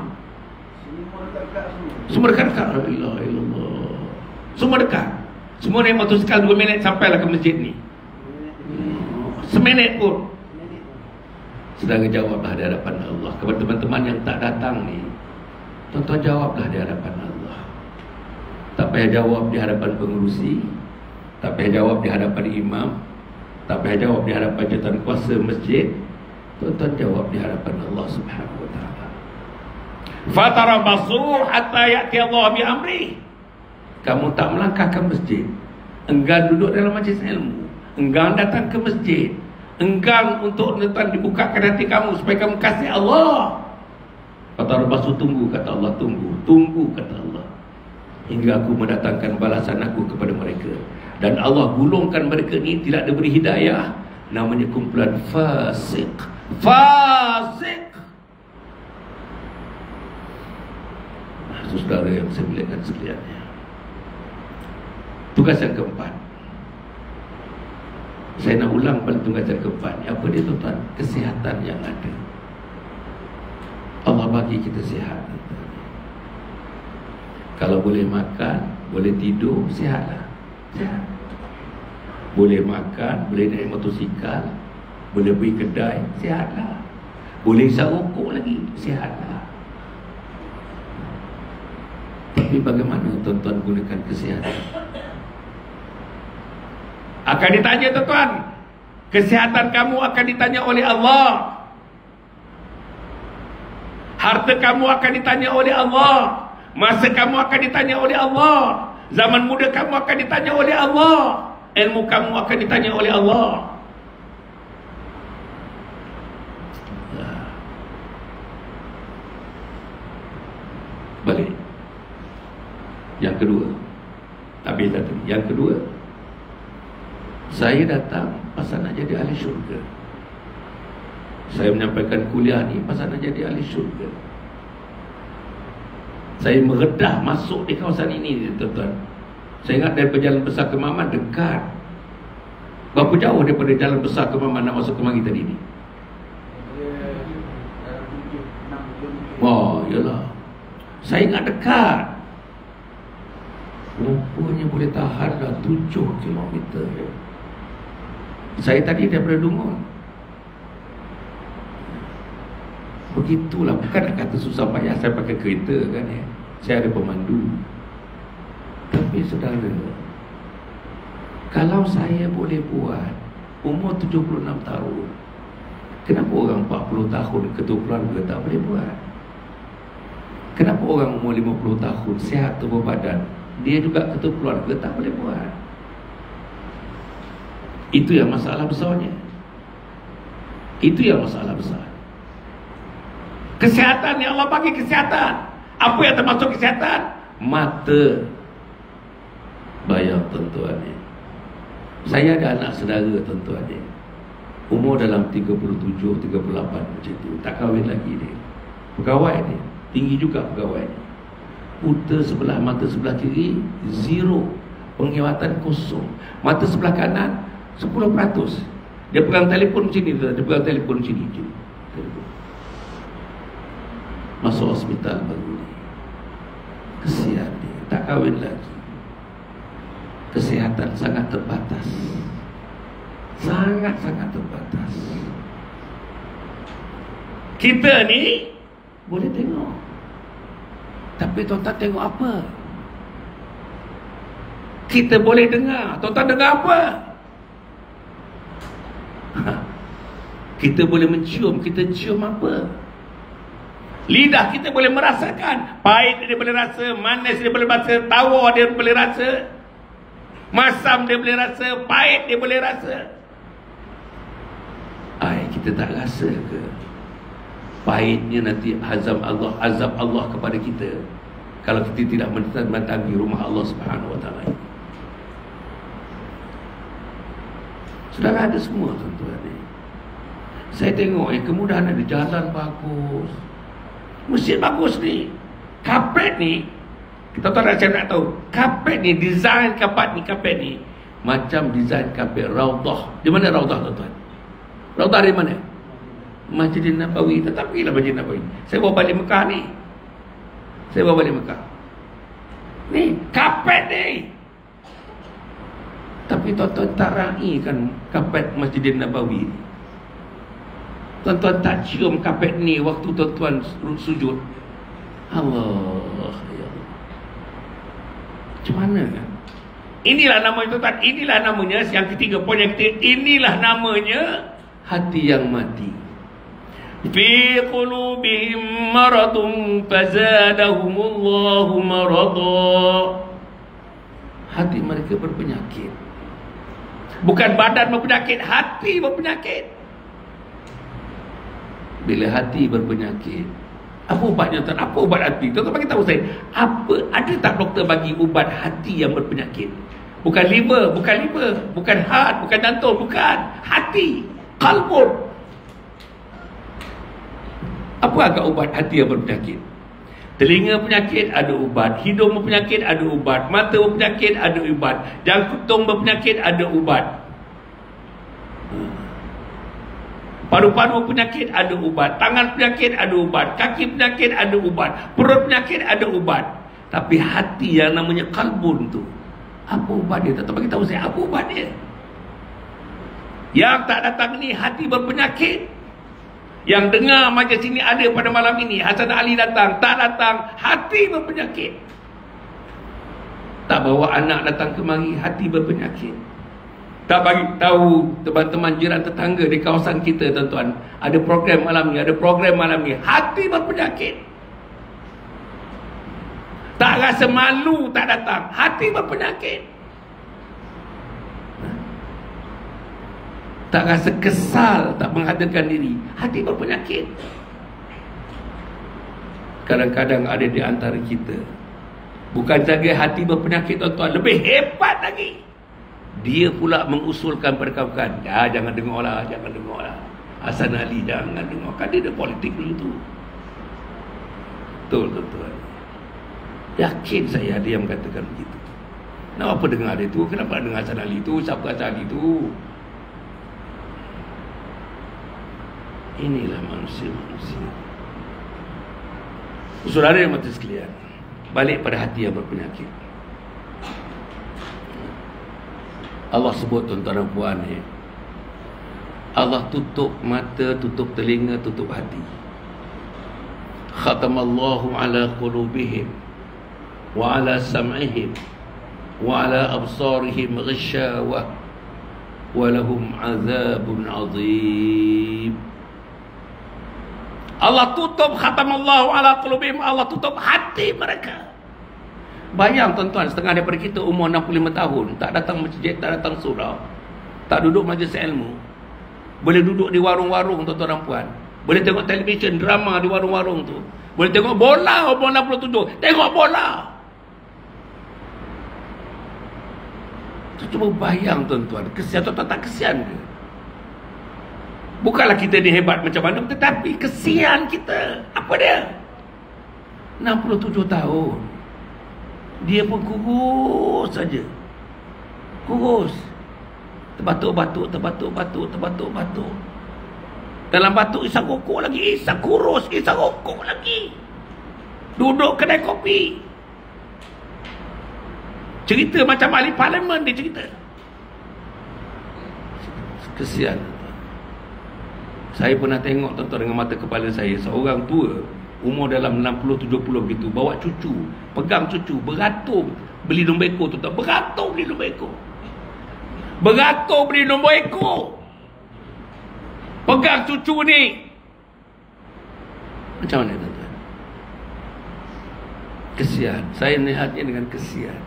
Semua dekat-dekat. La ilaha illallah. Semua dekat. Semua naik motosikal 2 minit sampailah ke masjid ni. Seminit pun. Sedang jawablah di hadapan Allah. Kepada teman-teman yang tak datang ni, tuan-tuan jawablah di hadapan Allah. Tak payah jawab di hadapan pengurusi, tak payah jawab di hadapan imam, tak payah jawab di hadapan jawatan kuasa masjid. Tuan-tuan jawab di hadapan Allah Subhanahu wa taala. Fatarabasu hatta ya'ti Allah bi amri. Kamu tak melangkah ke masjid, enggan duduk dalam majlis ilmu, enggan datang ke masjid, enggan untuk tuan dibukakan hati kamu supaya kamu kasih Allah. Fatarabasu, tunggu kata Allah, tunggu kata Allah, hingga aku mendatangkan balasan aku kepada mereka. Dan Allah gulungkan mereka ni tidak diberi hidayah. Namanya kumpulan fasik. Saudara yang saya muliakan sekaliannya, tugas yang keempat, saya nak ulang pada tugas yang keempat. Apa dia tuan-tuan? Kesihatan yang ada. Allah bagi kita sihat. Kalau boleh makan, boleh tidur, sihatlah. Sihat. Boleh makan, boleh naik motosikal, boleh pergi kedai, sihatlah. Boleh isap rokok lagi, sihatlah. Tapi bagaimana tuan-tuan gunakan kesihatan? Akan ditanya tuan-tuan. Kesihatan kamu akan ditanya oleh Allah. Harta kamu akan ditanya oleh Allah. Masa kamu akan ditanya oleh Allah. Zaman muda kamu akan ditanya oleh Allah. Ilmu kamu akan ditanya oleh Allah. Balik. Yang kedua, habis tadi. Yang kedua, saya datang pasal nak jadi ahli syurga. Saya menyampaikan kuliah ni pasal nak jadi ahli syurga. Saya meredah masuk di kawasan ini, tuan-tuan. Saya ingat daripada Jalan Besar Kemaman dekat. Berapa jauh daripada Jalan Besar Kemaman nak masuk ke mari tadi ni? Oh, yalah. Saya ingat dekat. Rupanya boleh tahan dah 7 kilometer. Saya tadi daripada Dungun. Begitulah. Bukan nak kata susah payah saya pakai kereta kan ya. Saya ada pemandu. Tapi saudara, kalau saya boleh buat umur 76 tahun, kenapa orang 40 tahun ketua keluarga tak boleh buat? Kenapa orang umur 50 tahun sihat tubuh badan, dia juga ketua keluarga tak boleh buat? Itu yang masalah besarnya. Itu yang masalah besar. Kesihatan, yang Allah bagi kesihatan. Apa yang termasuk kesihatan? Mata. Bayang tuan-tuan ni, saya ada anak saudara tuan-tuan ni, umur dalam 37, 38 macam tu, tak kahwin lagi dia. Pegawai ni, tinggi juga pegawai ni. Buta sebelah, mata sebelah kiri zero, penglihatan kosong. Mata sebelah kanan 10%. Dia pegang telefon macam ni, dia pegang telefon macam ni. Masuk hospital baru ni. Kesian dia, tak kahwin lagi. Kesihatan sangat terbatas. Sangat-sangat terbatas. Kita ni boleh tengok, tapi tuan-tuan tengok apa? Kita boleh dengar, tuan-tuan dengar apa? Kita boleh mencium, kita cium apa? Lidah kita boleh merasakan, pahit dia boleh rasa, manis dia boleh rasa, tawar dia boleh rasa, masam dia boleh rasa, pahit dia boleh rasa. Kita tak rasa ke pahitnya nanti azab Allah kepada kita kalau kita tidak mendatangi rumah Allah Subhanahu Wa Taala? Saudara, ada semua tuan-tuan ni. Saya tengok kemudahan, ada jalan bagus, masjid bagus ni, kapet ni. Kita tahu, saya nak tahu, kapet ni, desain kapet ni macam desain kapet Raudah. Di mana Raudah tuan-tuan? Raudah dari mana? Masjid Nabawi. Tetapilah Masjid Nabawi. Saya bawa balik Mekah ni. Ni kapet ni. Tapi tuan-tuan tak raikan kapet Masjid Nabawi ni. Tuan-tuan tak cium kapet ni waktu tuan-tuan sujud. Allah, ya Allah. Macam mana kan? Inilah namanya tuan-tuan. Inilah namanya yang ketiga, poin yang ketiga. Inilah namanya hati yang mati. Fi qulubihim maradun fazadahumullahu marada. Hati mereka berpenyakit. Bukan badan berpenyakit, hati berpenyakit. Bila hati berpenyakit, apa ubatnya tuan? Apa ubat hati? Tuan-tuan bagi tahu saya, apa, ada tak doktor bagi ubat hati yang berpenyakit? Bukan liver, bukan heart, bukan jantung, bukan. Hati, qalbun. Apa agak ubat hati yang berpenyakit? Telinga penyakit ada ubat, hidung berpenyakit ada ubat, mata berpenyakit ada ubat, jantung berpenyakit ada ubat, paru-paru penyakit ada ubat, tangan penyakit ada ubat, kaki penyakit ada ubat, perut penyakit ada ubat. Tapi hati yang namanya kalbun tu, apa ubat dia? Tak bagi tahu saya apa ubat dia. Yang tak datang ni hati berpenyakit. Yang dengar majlis sini ada pada malam ini, Hasan Ali datang, tak datang, hati berpenyakit. Tak bawa anak datang kemari, hati berpenyakit. Tak bagi tahu teman-teman jiran tetangga di kawasan kita tuan-tuan, ada program malam ni, hati berpenyakit. Tak rasa malu tak datang, hati berpenyakit. Tak rasa kesal tak menghadirkan diri, hati berpenyakit. Kadang-kadang ada di antara kita, bukan saja hati berpenyakit tuan-tuan, lebih hebat lagi, dia pula mengusulkan perkaukan. Jangan dengar lah, Hasan Ali jangan dengar, kan dia ada politik dulu tu. Betul tuan-tuan. Yakin saya ada yang mengatakan begitu. Kenapa dengar dia tu? Kenapa dengar Hasan Ali tu? Siapa Hasan Ali tu? Inilah manusia-manusia. Saudara yang mati sekalian, balik pada hati yang berpenyakit. Allah sebut tuan-tuan dan puan ni, Allah tutup mata, tutup telinga, tutup hati. Khatamallahu ala qulubihim wa ala sam'ihim wa ala absarihim ghishawah wa lahum azabun azim. Allah tutup, khatamallahu ala qulubihim, Allah tutup hati mereka. Bayang tuan-tuan, setengah daripada kita umur 65 tahun, tak datang masjid, tak datang surau, tak duduk majlis ilmu. Boleh duduk di warung-warung tuan-tuan dan puan. Boleh tengok televisyen, drama di warung-warung tu. Boleh tengok bola umur 67. Tengok bola. Tu cuba bayang tuan-tuan. Kesian tuan-tuan tak kesian ke? Bukanlah kita ni hebat macam mana, tetapi kesian kita. Apa dia? 67 tahun. Dia pun kurus saja. Kurus. Terbatuk-batuk. Dalam batuk isap rokok lagi. Isap kurus, isap rokok lagi. Duduk kedai kopi. Cerita macam ahli parlimen dia cerita. Kesian. Saya pernah tengok tuan-tuan dengan mata kepala saya, seorang tua umur dalam 60-70 begitu, bawa cucu, pegang cucu, beratur beli nombor ekor tuan-tuan. Beratur beli nombor ekor. Beratur beli nombor ekor. Pegang cucu ni. Macam mana tuan-tuan? Kesian. Saya melihatnya dengan kesian.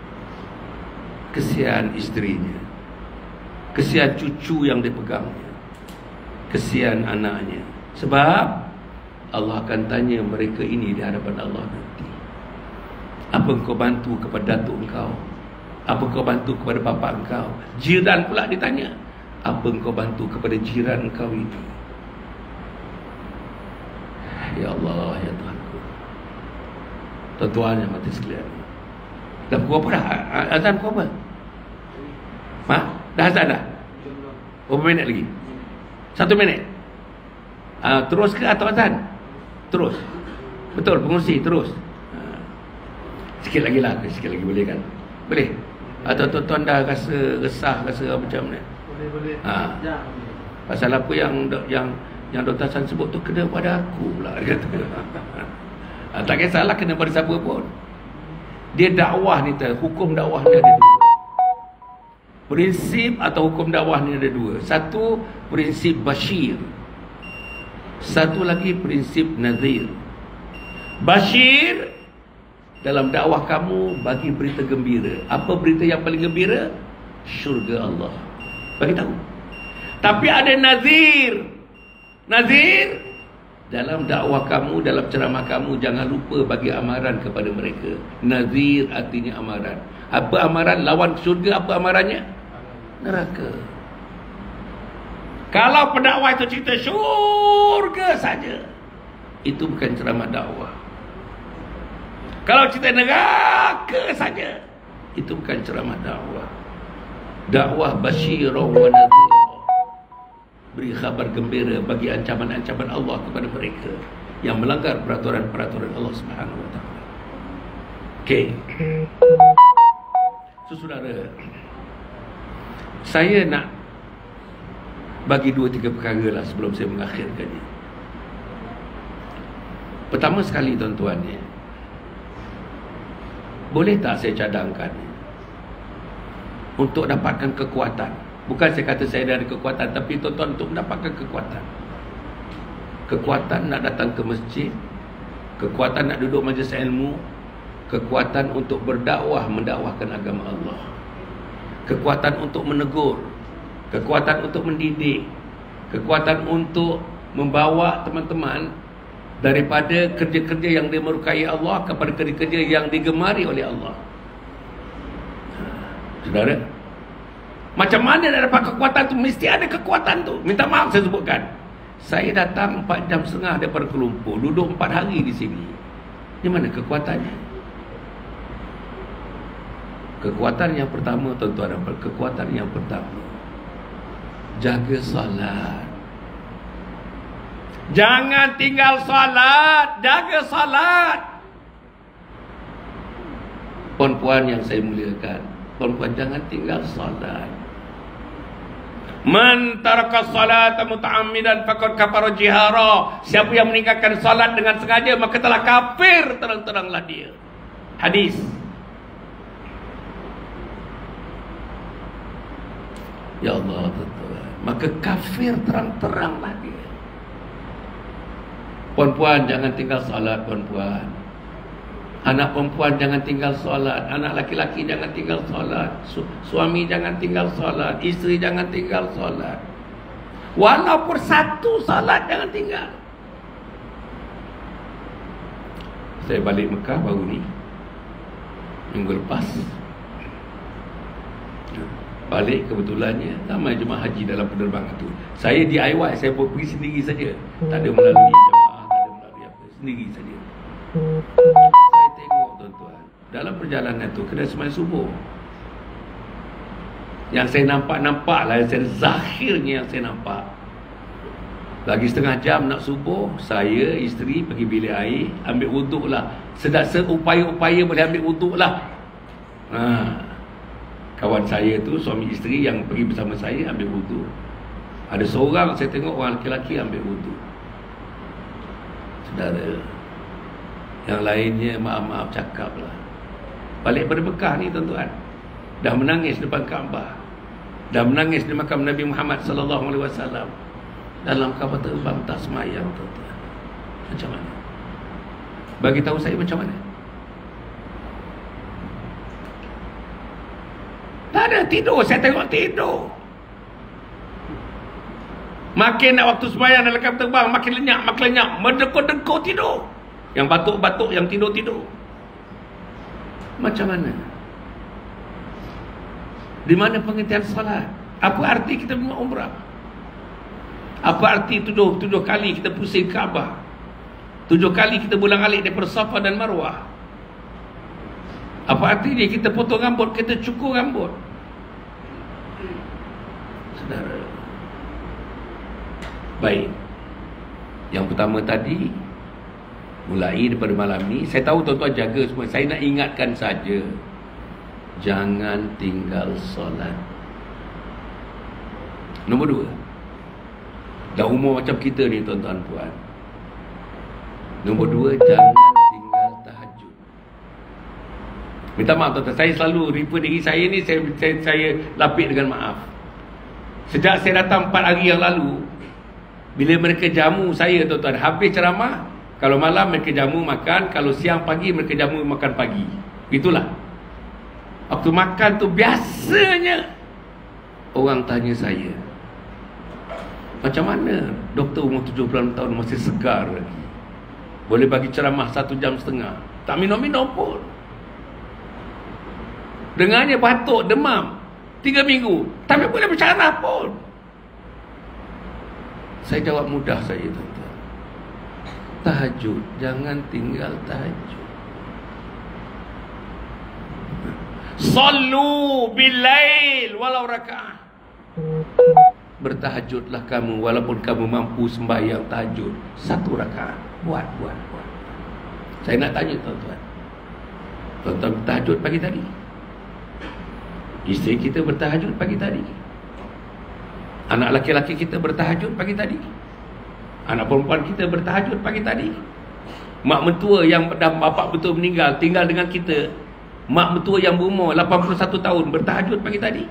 Kesian isterinya. Kesian cucu yang dipegangnya. Kesian anaknya. Sebab Allah akan tanya mereka ini di hadapan Allah nanti. Apa engkau bantu kepada datuk engkau? Apa engkau bantu kepada bapa engkau? Jiran pula ditanya. Apa engkau bantu kepada jiran engkau ini? Ya Allah, ya Tuhanku. Tuan-tuan yang mati sekalian. Dah pukul apa dah? Azan pukul apa? Dah azan dah? Berapa minit lagi? 1 minit. Terus ke atau azan? Terus. Betul, pengurusi terus. Sikit lagi lah, sikit lagi boleh kan? Boleh. Atau tuan-tuan dah rasa resah, rasa macam mana? Boleh. Pasal apa yang Dr. Hassan sebut tu kena pada aku pula, dia kata. Tak kisahlah kena pada siapa pun. Dia dakwah ni, hukum dakwah ni ada dua. Prinsip atau hukum dakwah ni ada dua. Satu, prinsip Bashir. Satu lagi, prinsip Nazir. Bashir, dalam dakwah kamu bagi berita gembira. Apa berita yang paling gembira? Syurga Allah. Bagi tahu. Tapi ada Nazir. Nazir, dalam dakwah kamu, dalam ceramah kamu, jangan lupa bagi amaran kepada mereka. Nazir artinya amaran. Apa amaran? Lawan syurga, apa amarannya? Neraka. Kalau pendakwah itu cerita syurga saja, itu bukan ceramah dakwah. Kalau cerita neraka saja, itu bukan ceramah dakwah. Dakwah basyirah wa nadhirah. Beri khabar gembira bagi ancaman-ancaman Allah kepada mereka yang melanggar peraturan-peraturan Allah Subhanahu wa taala. Okey. Saudara, saya nak bagi 2-3 perkara lah sebelum saya mengakhirkannya. Pertama sekali tuan-tuan, boleh tak saya cadangkan untuk dapatkan kekuatan? Bukan saya kata saya ada kekuatan, tapi tuan-tuan untuk mendapatkan kekuatan. Kekuatan nak datang ke masjid, kekuatan nak duduk majlis ilmu, kekuatan untuk berdakwah, mendakwahkan agama Allah, kekuatan untuk menegur, kekuatan untuk mendidik, kekuatan untuk membawa teman-teman daripada kerja-kerja yang dimurkai Allah kepada kerja-kerja yang digemari oleh Allah. Saudara, macam mana nak dapat kekuatan tu? Mesti ada kekuatan tu. Minta maaf saya sebutkan. Saya datang 4 jam setengah daripada Kuala Lumpur, duduk 4 hari di sini. Di mana kekuatannya? Kekuatan yang pertama tuan-tuan, kekuatan yang pertama, jaga salat. Jangan tinggal salat, jaga salat. Puan-puan yang saya muliakan, puan-puan jangan tinggal salat. Man taraka salata muta'ammidan faqad kafara jihara. Siapa yang meninggalkan salat dengan sengaja, maka telah kafir terang-teranglah dia. Hadis. Ya Allah, tuan-tuan, maka kafir terang-teranglah dia. Puan-puan jangan tinggal salat, puan-puan. Anak perempuan jangan tinggal solat, anak laki-laki jangan tinggal solat, suami jangan tinggal solat, isteri jangan tinggal solat. Walaupun satu salat jangan tinggal. Saya balik Mekah baru ni, minggu lepas. Balik kebetulannya ramai jemaah haji dalam penerbangan tu. Saya DIY, saya pun pergi sendiri saja. Tak ada melalui jemaah, tak ada melalui apa, sendiri saja. Saya tengok tuan-tuan, dalam perjalanan tu kena sembahyang subuh. Yang saya nampak lah, yang saya zahirnya yang saya nampak, lagi setengah jam nak subuh, saya, isteri pergi bilik air, ambil wuduk lah. Seupaya-upaya boleh ambil wuduk lah. Kawan saya tu, suami isteri yang pergi bersama saya ambil wuduk. Ada seorang saya tengok orang lelaki ambil wuduk. Saudara, yang lainnya maaf-maaf cakap lah. Balik pada Mekah ni tuan-tuan, dah menangis depan Kaabah, dah menangis di makam Nabi Muhammad sallallahu alaihi wasallam. Dalam kapal terbang tak semayang tuan-tuan. Macam mana? Bagi tahu saya macam mana? Tak ada, tidur. Saya tengok tidur. Makin nak waktu sembahyang dalam kapal terbang, makin lenyap, mendekor-dekor tidur. Yang batuk-batuk, yang tidur-tidur. Macam mana? Di mana pengertian salat? Apa arti kita buat umrah? Apa arti 7 kali kita pusing Kaabah? 7 kali kita bolak-alik daripada Safa dan Marwah? Apa artinya kita potong rambut, kita cukur rambut? Saudara, baik. Yang pertama tadi, mulai daripada malam ni, saya tahu tuan-tuan jaga semua. Saya nak ingatkan saja, jangan tinggal solat. Nombor 2, dah umur macam kita ni tuan-tuan puan. Nombor 2, jangan tinggal tahajud. Minta maaf tuan-tuan, saya selalu refer diri saya ni, saya lapik dengan maaf. Sejak saya datang 4 hari yang lalu, bila mereka jamu saya tuan-tuan, habis ceramah, kalau malam mereka jamu makan, kalau siang pagi mereka jamu makan pagi. Itulah. Waktu makan tu biasanya orang tanya saya, macam mana doktor umur 70 tahun masih segar lagi, boleh bagi ceramah 1 jam setengah, tak minum-minum pun, dengannya batuk, demam 3 minggu, tapi boleh bercakap pun. Saya jawab mudah saja tuan-tuan, tahajud, jangan tinggal tahajud. Sallu bil-lail walau raka'ah. Bertahajudlah kamu walaupun kamu mampu sembahyang tahajud 1 rakaat. Buat. Saya nak tanya tuan-tuan, tuan-tuan bertahajud pagi tadi? Isteri kita bertahajud pagi tadi? Anak laki-laki kita bertahajud pagi tadi? Anak perempuan kita bertahajud pagi tadi? Mak mentua yang dah bapak betul meninggal, tinggal dengan kita, mak mentua yang berumur 81 tahun bertahajud pagi tadi?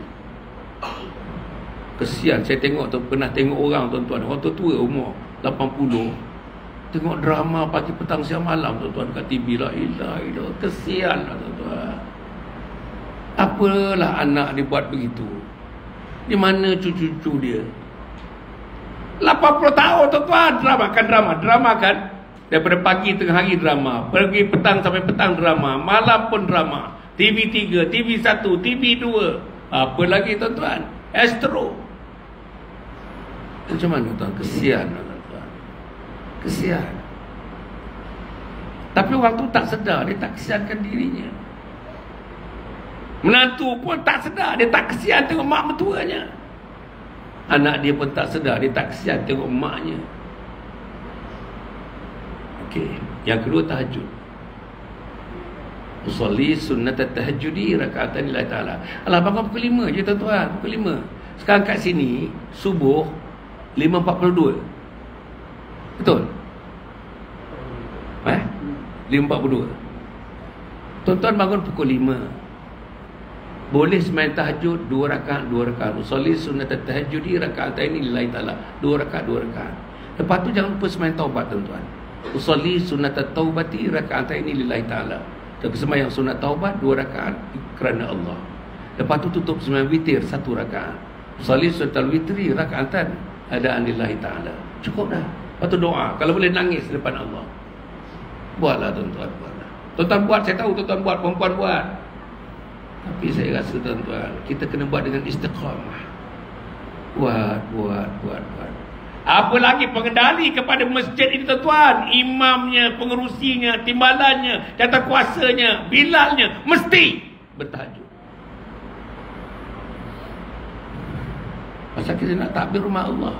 Kesian, saya pernah tengok orang tuan-tuan, orang tua umur 80, tengok drama pagi, petang, siang, malam tuan-tuan kat TV. La ilaha illallah. Kesian lah tuan-tuan. Apalah anak dia buat begitu? Di mana cucu-cucu dia? 80 tahun tuan-tuan, drama kan? Daripada pagi tengah hari drama, pergi petang sampai petang drama, malam pun drama. TV3, TV1, TV2, apa lagi tuan-tuan? Astro. Macam mana tuan? Kesian tuan-tuan. Kesian. Tapi orang tu tak sedar, dia tak kesiankan dirinya. Menantu pun tak sedar, dia tak kesian tengok mak mentuanya. Anak dia pun tak sedar, dia tak kesian tengok maknya. Okey, yang kedua tahajud. Usolli sunnat tahajudi raka'atan lillahi ta'ala. Alah, bangun pukul 5 je tuan-tuan, pukul 5. Sekarang kat sini subuh 5.42. Betul? 5.42. Tuan-tuan bangun pukul 5. Boleh sembahyang tahajud 2 rakaat. Usolli sunnat tahajudi raka'ataini lillahi ta'ala. 2 rakaat. Lepas tu jangan lupa sembahyang taubat tuan-tuan. Usolli sunnat taubati raka'ataini lillahi ta'ala. Sembahyang sunat taubat 2 rakaat kerana Allah. Lepas tu tutup sembahyang witir 1 rakaat. Usolli sunnatal witri raka'atan adaan lillahi ta'ala. Cukup dah. Lepas tu doa. Kalau boleh nangis depan Allah. Buatlah tuan-tuan, buatlah. Tuan-tuan buat, saya tahu tuan-tuan buat, perempuan buat. Tapi saya rasa tuan-tuan, kita kena buat dengan istiqamah. Buat. Apa lagi pengendali kepada masjid ini tuan-tuan? Imamnya, pengerusinya, timbalannya, jawatankuasanya, bilalnya mesti bertahajud. Pasal kita nak takbir rumah Allah.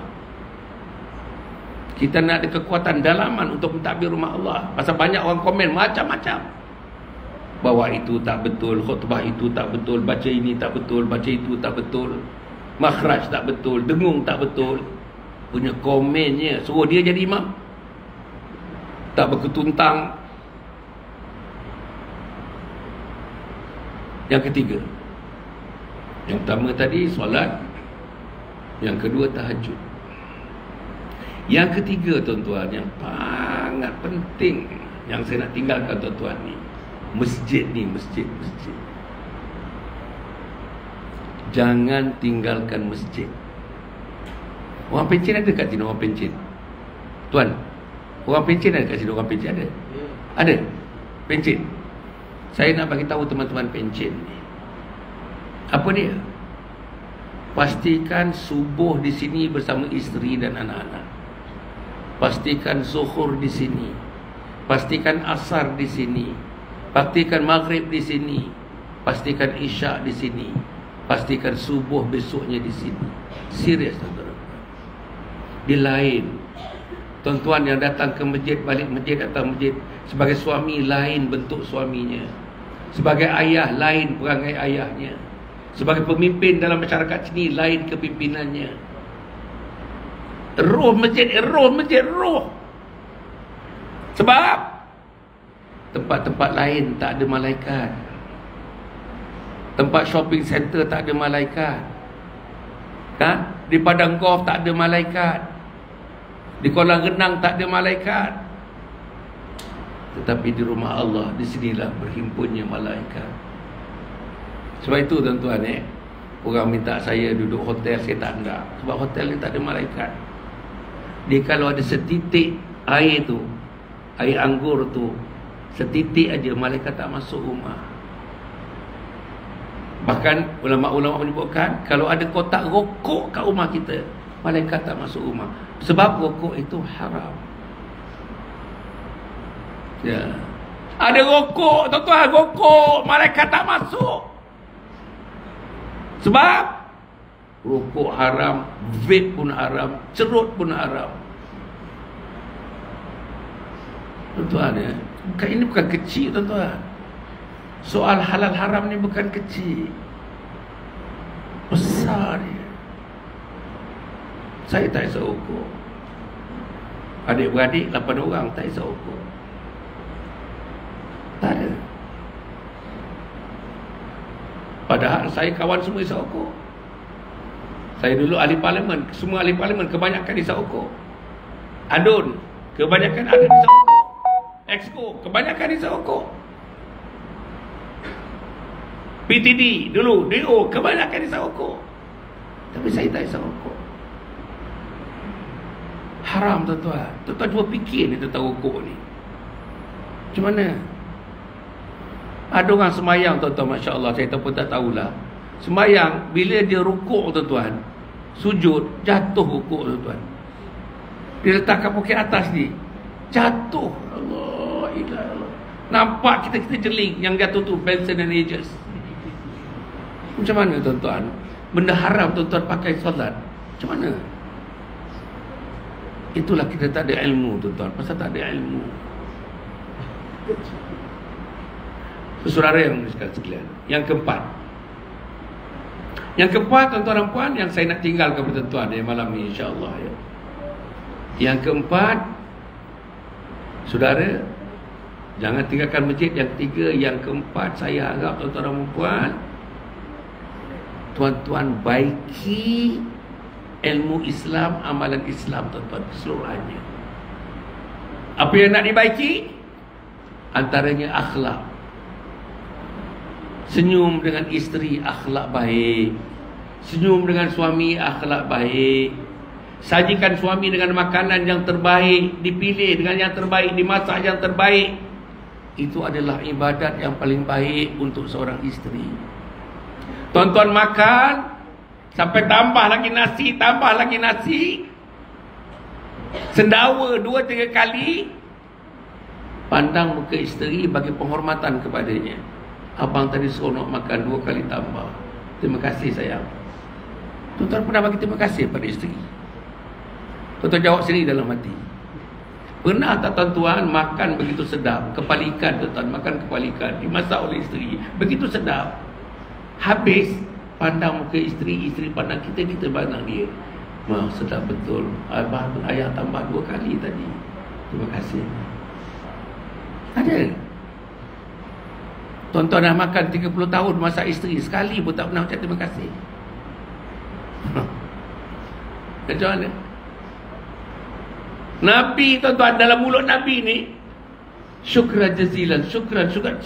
Kita nak ada kekuatan dalaman untuk mentadbir rumah Allah. Pasal banyak orang komen macam-macam. Bahawa itu tak betul, khutbah itu tak betul, baca ini tak betul, baca itu tak betul, makhraj tak betul, dengung tak betul. Punya komennya suruh dia jadi imam. Tak berketuntang. Yang ketiga, yang pertama tadi solat, yang kedua tahajud. Yang ketiga tuan-tuan, yang sangat penting yang saya nak tinggalkan tuan-tuan ni, masjid ni, masjid. Jangan tinggalkan masjid. Orang pencen ada kat sini, orang pencen. Tuan, orang pencen ada kat sini, orang pencen ada? Ada? Pencen. Saya nak bagi tahu teman-teman pencen ni. Apa dia? Pastikan subuh di sini bersama isteri dan anak-anak. Pastikan zuhur di sini. Pastikan asar di sini. Pastikan maghrib di sini. Pastikan isyak di sini. Pastikan subuh besoknya di sini. Serius tuan-tuan. Di lain, tuan-tuan yang datang ke masjid, balik masjid, datang masjid, sebagai suami lain bentuk suaminya, sebagai ayah lain perangai ayahnya, sebagai pemimpin dalam masyarakat sini lain kepimpinannya. Roh masjid. Sebab tempat-tempat lain tak ada malaikat. Tempat shopping center tak ada malaikat. Kan? Di padang golf tak ada malaikat. Di kolam renang tak ada malaikat. Tetapi di rumah Allah, di sinilah berhimpunnya malaikat. Sebab itu tuan-tuan, orang minta saya duduk hotel, saya tak nak. Sebab hotel ni tak ada malaikat. Dia kalau ada setitik air tu, air anggur tu, setitik aja, malaikat tak masuk rumah. Bahkan ulama-ulama menyebutkan, kalau ada kotak rokok kat rumah kita, malaikat tak masuk rumah. Sebab rokok itu haram. Ya. Ada rokok, tuan-tuan, rokok, malaikat tak masuk. Sebab rokok haram, vape pun haram, cerut pun haram. Tuan-tuan, ini bukan kecil tuan-tuan. Soal halal haram ni bukan kecil, besar dia. Saya tak isap rokok. Adik-beradik 8 orang tak isap rokok. Tak ada. Padahal saya kawan semua isap rokok. Saya dulu ahli parlimen, semua ahli parlimen kebanyakan isap rokok. Adun, kebanyakan ada isap rokok. Exco, kebanyakan isap rokok. PTD dulu, DO, kebanyakan isap rokok. Tapi saya tak isap rokok. Haram tuan-tuan. Tuan-tuan cuba fikir ni tentang rokok ni. Macam mana? Ada orang semayang tuan-tuan, Masya Allah, saya pun tak tahulah. Semayang, bila dia rukuk tuan-tuan, sujud, jatuh rukuk tuan-tuan. Dia letakkan poket atas ni, jatuh. Allah ilah. Nampak kita jeling. Yang jatuh tu Benson and Hedges. Macam mana tuan-tuan? Benda haram tuan-tuan pakai solat. Macam mana? Itulah kita tak ada ilmu tuan-tuan. Pasal tak ada ilmu. Saudara yang sekalian, yang keempat. Yang keempat tuan-tuan dan puan, yang saya nak tinggal kepada tuan-tuan malam ni insya-Allah ya. Yang keempat, saudara, jangan tinggalkan masjid. Yang ketiga, yang keempat, saya harap tuan-tuan dan puan, tuan-tuan baiki ilmu Islam, amalan Islam tuan-tuan keseluruhannya. Apa yang nak dibaiki? Antaranya akhlak. Senyum dengan isteri, akhlak baik. Senyum dengan suami, akhlak baik. Sajikan suami dengan makanan yang terbaik, dipilih dengan yang terbaik, dimasak yang terbaik. Itu adalah ibadat yang paling baik untuk seorang isteri. Tuan-tuan makan sampai tambah lagi nasi, sendawa 2-3 kali, pandang muka isteri bagi penghormatan kepadanya. Abang tadi seronok makan 2 kali tambah, terima kasih sayang. Tuan-tuan pernah bagi terima kasih pada isteri? Tuan-tuan jawab sendiri dalam hati. Pernah tak tuan-tuan makan begitu sedap, kepala ikan, tuan-tuan makan kepala ikan dimasak oleh isteri, begitu sedap, habis pandang muka isteri, isteri pandang kita, kita pandang dia. Wah, sedap betul, abang ayah tambah 2 kali tadi, terima kasih. Ada? Tuan-tuan dah makan 30 tahun masak isteri, sekali pun tak pernah ucap terima kasih. Macam mana? Nabi, tuan-tuan, dalam mulut Nabi ni, syukran jazilan, syukran.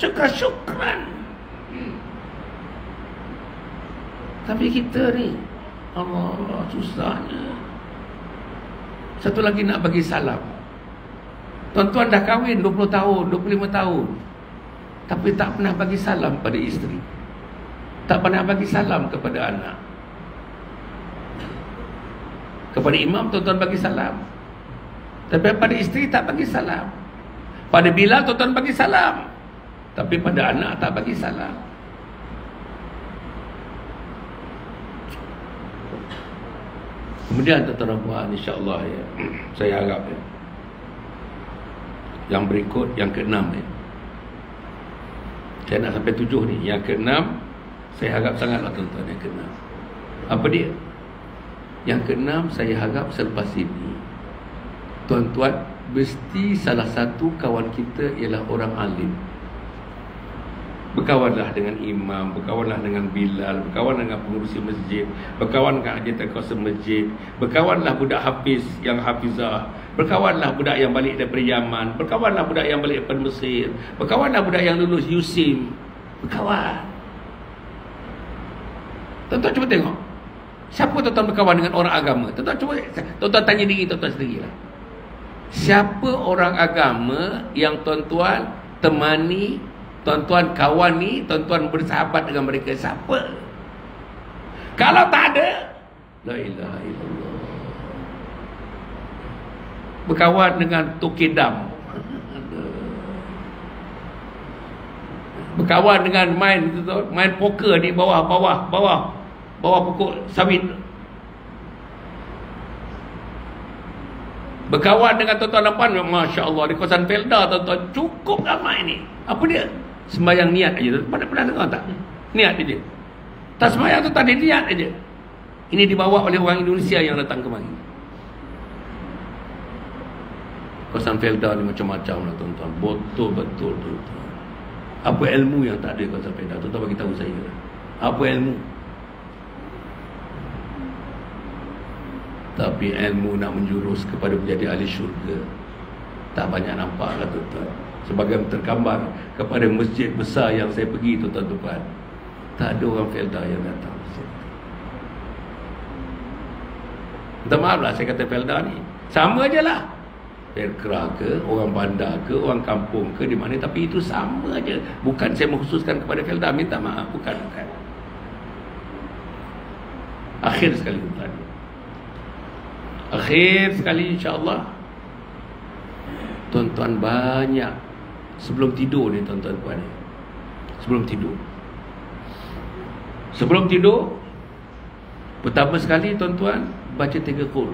Tapi kita ni, Allah, susahnya. Satu lagi nak bagi salam. Tuan-tuan dah kahwin 20 tahun, 25 tahun, tapi tak pernah bagi salam pada isteri, tak pernah bagi salam kepada anak. Kepada imam tuan-tuan bagi salam, tapi pada isteri tak bagi salam. Pada Bilal tuan-tuan bagi salam, tapi pada anak tak bagi salam. Kemudian tuan-tuan puan, insya-Allah ya, saya harap ya, yang berikut, yang ke-6 ya, saya nak sampai 7 ni. Yang ke-6 saya harap sangatlah tuan-tuan, yang ke-6 apa dia? Yang ke-6 saya harap selepas ini, tuan-tuan, mesti salah satu kawan kita ialah orang alim. Berkawanlah dengan imam, berkawanlah dengan Bilal, berkawan dengan pengurusi masjid, berkawan dengan ajitan kawasan masjid, berkawanlah budak hafiz yang hafizah, berkawanlah budak yang balik daripada Yaman, berkawanlah budak yang balik daripada Mesir, berkawanlah budak yang lulus USIM. Berkawan. Tuan-tuan cuba tengok, siapa tuan-tuan berkawan dengan orang agama? Tuan-tuan cuba, tuan-tuan tanya diri tuan-tuan sendirilah. Siapa orang agama yang tuan-tuan temani, tuan-tuan kawani, tuan-tuan bersahabat dengan mereka? Siapa? Kalau tak ada, la ilaha illallah. Berkawan dengan Tokedam, berkawan dengan main poker di bawah pokok sawit, berkawan dengan tuan-tuan lapan, Masya Allah, di kawasan Felda tuan-tuan cukup ramai ni. Apa dia? Sembahyang niat aja. Pernah dengar tak? Niat aja. Tak sembahyang tu, tak ada niat aja. Ini dibawa oleh orang Indonesia yang datang kemari. Kawasan Felda ni macam-macam lah tuan-tuan, betul-betul tuan-tuan. Apa ilmu yang tak ada kawasan Felda? Tuan-tuan bagi tahu saya. Apa ilmu? Tapi ilmu nak menjurus kepada menjadi ahli syurga tak banyak nampak lah tuan-tuan. Sebagai tergambar kepada masjid besar yang saya pergi tu tuan-tuan, tak ada orang Felda yang datang. Minta maaf lah saya kata Felda ni, sama je lah, Perkra ke, orang bandar ke, orang kampung ke, di mana, tapi itu sama je. Bukan saya mengkhususkan kepada Felda, minta maaf, bukan. Akhir sekali tuan-tuan, akhir sekali insya-Allah, tuan-tuan, banyak sebelum tidur ni tuan-tuan puan, sebelum tidur pertama sekali tuan-tuan baca 3 qul.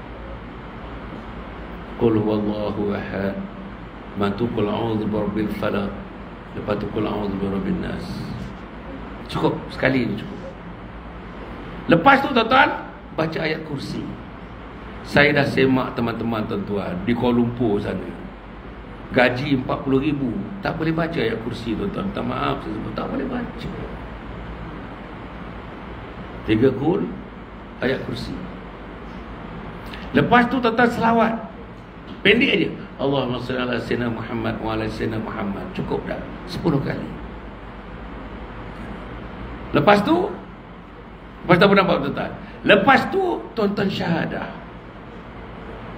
Qul huwallahu ahad, lepas tu qul a'udzu birabbil falaq, lepas tu qul a'udzu birabbin nas. Cukup sekali ni, cukup. Lepas tu tuan-tuan baca ayat kursi. Saya dah semak teman-teman tuan-tuan di Kuala Lumpur sana, gaji 40,000 tak boleh baca ayat kursi tuan-tuan. Minta maaf saya sebut, tak boleh baca. 3 qul, ayat kursi. Lepas tu tuan-tuan selawat pendek aja, Allahumma salli ala sayyidina Muhammad wa ala sayyidina Muhammad. Cukup dah 10 kali. Lepas tu apa nampak tuan-tuan? Lepas tu tuan-tuan syahadah.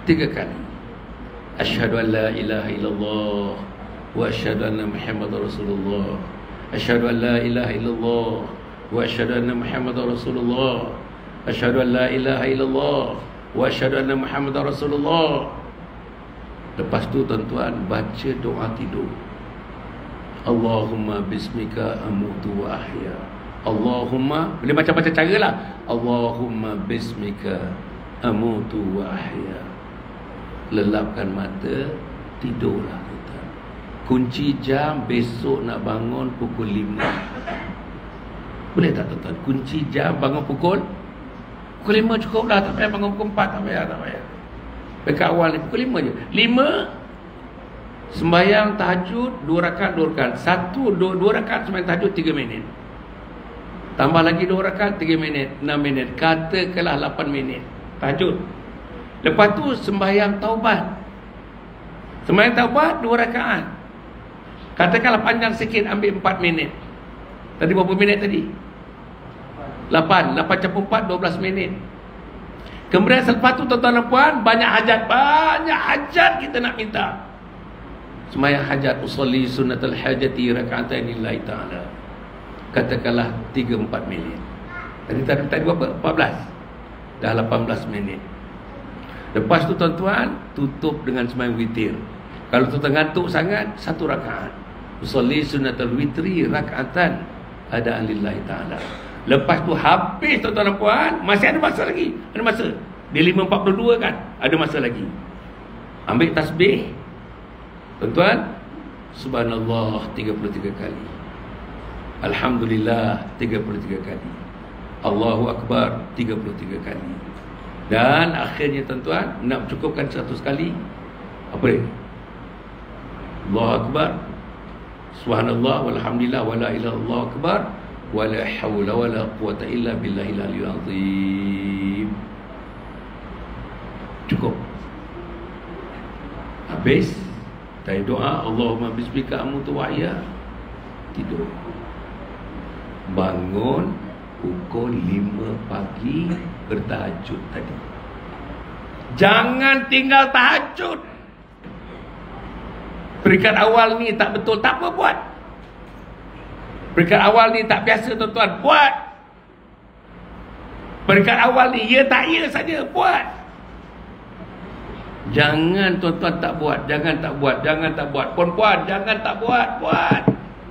3 kali. Asyhadu an la ilaha illallah wa asyhadu anna Muhammadar Rasulullah. Asyhadu an la ilaha illallah wa asyhadu anna Muhammadar Rasulullah. Asyhadu an la ilaha illallah wa asyhadu anna Muhammadar Rasulullah. Lepas tu tuan-tuan baca doa tidur. Allahumma bismika amutu wa ahya. Allahumma, boleh macam-macam cara lah. Allahumma bismika amutu wa ahya. Lelapkan mata, tidurlah kita. Kunci jam besok nak bangun pukul 5. Boleh tak tuan-tuan? Kunci jam bangun pukul 5 cukup lah. Tak payah bangun pukul 4. Tak payah. Dekat awal ni pukul 5 je. 5 sembahyang tahajud 2 rakaat 2 rakaat. 2 rakaat sembahyang tahajud 3 minit. Tambah lagi 2 rakaat 3 minit, 6 minit. Katakanlah 8 minit tahajud. Lepas tu sembahyang taubat. Sembahyang taubat 2 rakaat. Katakanlah panjang sikit, ambil 4 minit. Tadi berapa minit tadi? 8 campur 4 12 minit. Kemudian selepas tu tuan-tuan dan puan, banyak hajat kita nak minta. Sembahyang hajat, usolli sunnatul hajati raka'atain lillahi ta'ala. Katakanlah 3-4 minit. Tadi berapa? 14. Dah 18 minit. Lepas tu tuan-tuan, tutup dengan sembahyang witir. Kalau tuan-tuan ngantuk sangat, 1 rakaat. Usolli sunnatul witri raka'atan adaan lillahi ta'ala. Lepas tu habis tuan-tuan dan puan, masih ada masa lagi. Ada masa. Dia 5.42 kan? Ada masa lagi. Ambil tasbih. Tuan-tuan, subhanallah 33 kali. Alhamdulillah 33 kali. Allahu Akbar 33 kali. Dan akhirnya tuan-tuan, nak cukupkan 100 kali, apa dia? Allahu Akbar, subhanallah walhamdulillah wala ilaha illallah akbar wala haula wala quwata illa billahil aliyyil azim. Cukup. Habis dari doa Allahumma bismika amutu wa ahya, tidur. Bangun pukul 5 pagi bertahajud tadi. Jangan tinggal tahajud. Peringkat awal ni tak betul, tak apa, buat. Peringkat awal ni tak biasa tuan-tuan, buat. Peringkat awal ni ya tak ya saja, buat. Jangan tuan-tuan tak buat, jangan tak buat. Puan-puan jangan tak buat.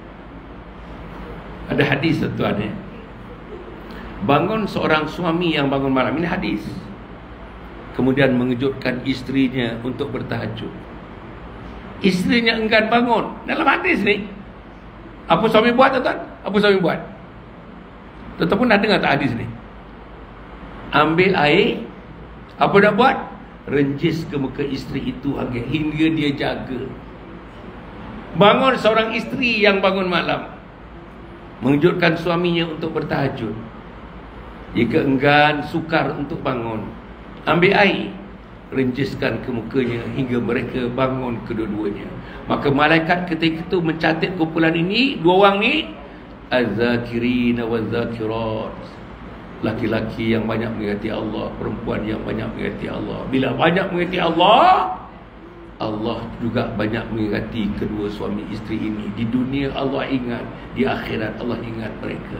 Ada hadis tuan-tuan ni. Bangun seorang suami yang bangun malam, ini hadis. Kemudian mengejutkan isterinya untuk bertahajud. Isterinya enggan bangun. Dalam hadis ni, apa suami buat tuan-tuan? Apa suami buat? Tuan-tuan pun dah dengar tak hadis ni? Ambil air, apa dah buat? Renjis ke muka isteri itu hingga dia jaga. Bangun seorang isteri yang bangun malam, mengejutkan suaminya untuk bertahajud. Jika enggan, sukar untuk bangun, ambil air, renjiskan ke mukanya hingga mereka bangun kedua-duanya. Maka malaikat ketika itu mencatat kumpulan ini, 2 orang ni, az-zakirin wa zakirat, laki-laki yang banyak mengingati Allah, perempuan yang banyak mengingati Allah. Bila banyak mengingati Allah, Allah juga banyak mengingati kedua suami isteri ini. Di dunia Allah ingat, di akhirat Allah ingat mereka.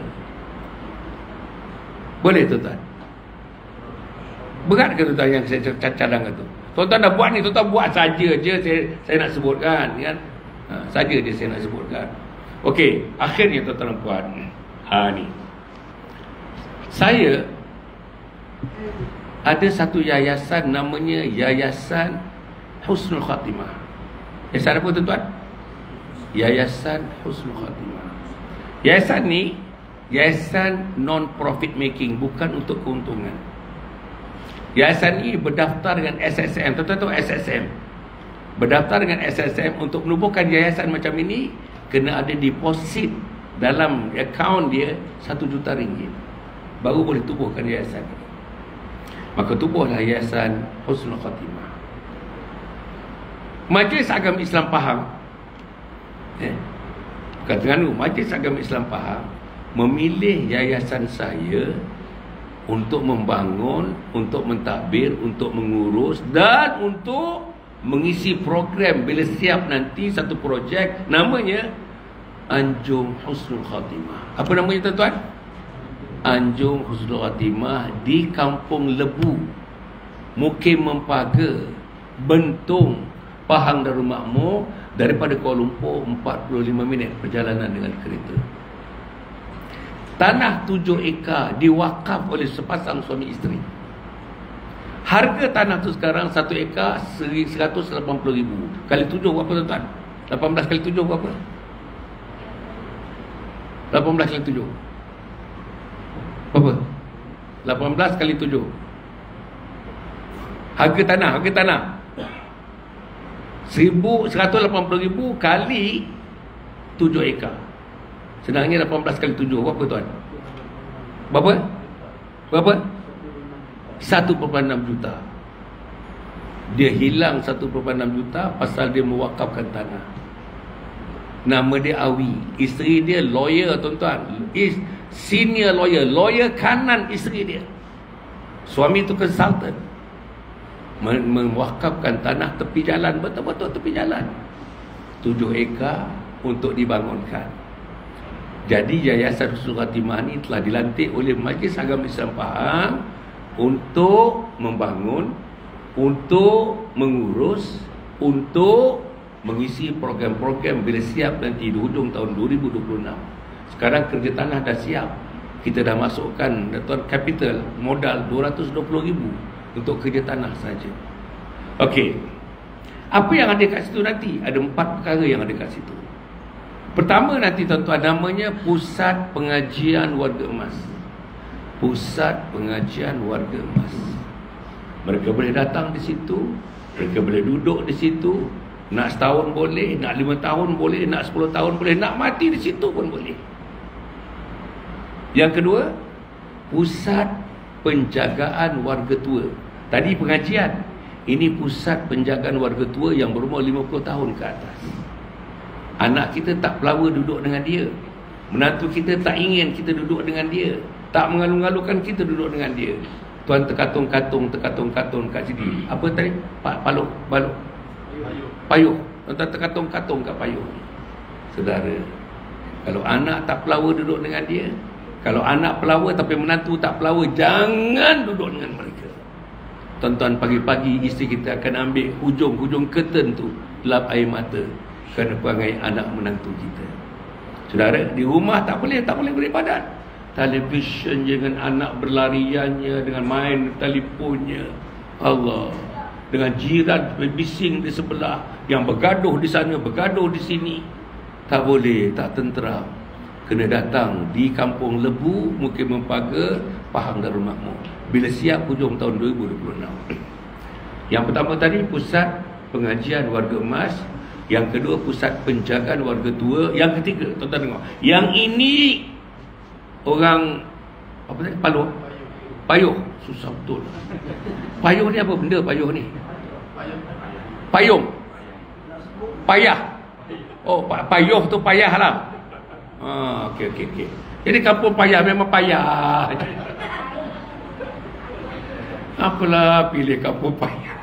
Boleh tuan-tuan? Berat ke tuan-tuan yang saya cadangkan tu? Tuan-tuan dah buat ni, tuan-tuan buat saja je saya nak sebutkan, kan? Saja je saya nak sebutkan. Okey, akhirnya tuan-tuan dan puan, ni. Saya ada satu yayasan namanya Yayasan Husnul Khatimah. Yayasan apa tuan-tuan? Yayasan Husnul Khatimah. Yayasan ni yayasan non-profit making, bukan untuk keuntungan. Yayasan ini berdaftar dengan SSM. Tuan-tuan tahu SSM? Berdaftar dengan SSM. Untuk menubuhkan yayasan macam ini, kena ada deposit dalam akaun dia RM1 juta, baru boleh tubuhkan yayasan ini. Maka tubuhlah Yayasan Husnul Khatimah. Majlis Agama Islam Pahang, bukan Terengganu, Majlis Agama Islam Pahang memilih yayasan saya untuk membangun, untuk mentadbir, untuk mengurus dan untuk mengisi program bila siap nanti satu projek namanya Anjung Husnul Khatimah. Apa namanya tuan-tuan? Anjung Husnul Khatimah di Kampung Lebu, Mukim Mempaga, Bentong, Pahang Darul Makmur. Daripada Kuala Lumpur 45 minit perjalanan dengan kereta. Tanah 7 ekar diwakaf oleh sepasang suami isteri. Harga tanah tu sekarang 1 ekar 180,000. Kali 7 berapa tuan-tuan? 18 kali 7 berapa? 18 kali 7 berapa? 18 kali 7. Harga tanah 180,000 kali 7 ekar. Senangnya 18 kali 7 berapa tuan? Berapa? 1.6 juta. Dia hilang 1.6 juta pasal dia mewakafkan tanah. Nama dia Awi. Isteri dia lawyer tuan-tuan. Senior lawyer. Lawyer kanan isteri dia. Suami tu consultant. Mewakafkan tanah tepi jalan, betul-betul tepi jalan 7 ekar untuk dibangunkan. Jadi Yayasan Husnul Khatimah ini telah dilantik oleh Majlis Agama Islam Pahang untuk membangun, untuk mengurus, untuk mengisi program-program bila siap nanti di hujung tahun 2026. Sekarang kerja tanah dah siap. Kita dah masukkan capital modal 220,000 untuk kerja tanah saja. Okey. Apa yang ada kat situ nanti? Ada 4 perkara yang ada kat situ. Pertama nanti tuan-tuan, namanya Pusat Pengajian Warga Emas. Pusat Pengajian Warga Emas. Mereka boleh datang di situ, mereka boleh duduk di situ, nak setahun boleh, nak 5 tahun boleh, nak 10 tahun boleh, nak mati di situ pun boleh. Yang kedua, Pusat Penjagaan Warga Tua. Tadi pengajian, ini pusat penjagaan warga tua yang berumur 50 tahun ke atas. Anak kita tak pelawa duduk dengan dia, menantu kita tak ingin kita duduk dengan dia, tak mengalu-ngalukan kita duduk dengan dia. Tuan terkatung-katung kat sini. Apa tadi? Payuh. Tuan terkatung-katung kat payuh. Saudara, kalau anak tak pelawa duduk dengan dia, kalau anak pelawa tapi menantu tak pelawa, jangan duduk dengan mereka. Tuan-tuan, pagi-pagi isteri kita akan ambil hujung curtain tu, lap air mata kerana perangai anak menantu kita. Saudara, di rumah tak boleh beribadat. Televisyen dengan anak berlariannya, dengan main telefonnya. Allah. Dengan jiran bising di sebelah, yang bergaduh di sana, bergaduh di sini. Tak boleh, tak tenteram. Kena datang di Kampung Lebu, Mukim Mempaga, Pahang Darul Makmur. Bila siap hujung tahun 2026. Yang pertama tadi Pusat Pengajian Warga Emas. Yang kedua Pusat Penjagaan Warga Tua. Yang ketiga, tuan-tuan tengok, yang ini orang apa tadi? Payuh. Susah betul. Payuh ni apa benda payuh ni? Payung. Payah. Oh, payuh tu payah lah. Okey. Jadi kampung payah memang payah. Apalah pilih kampung payah.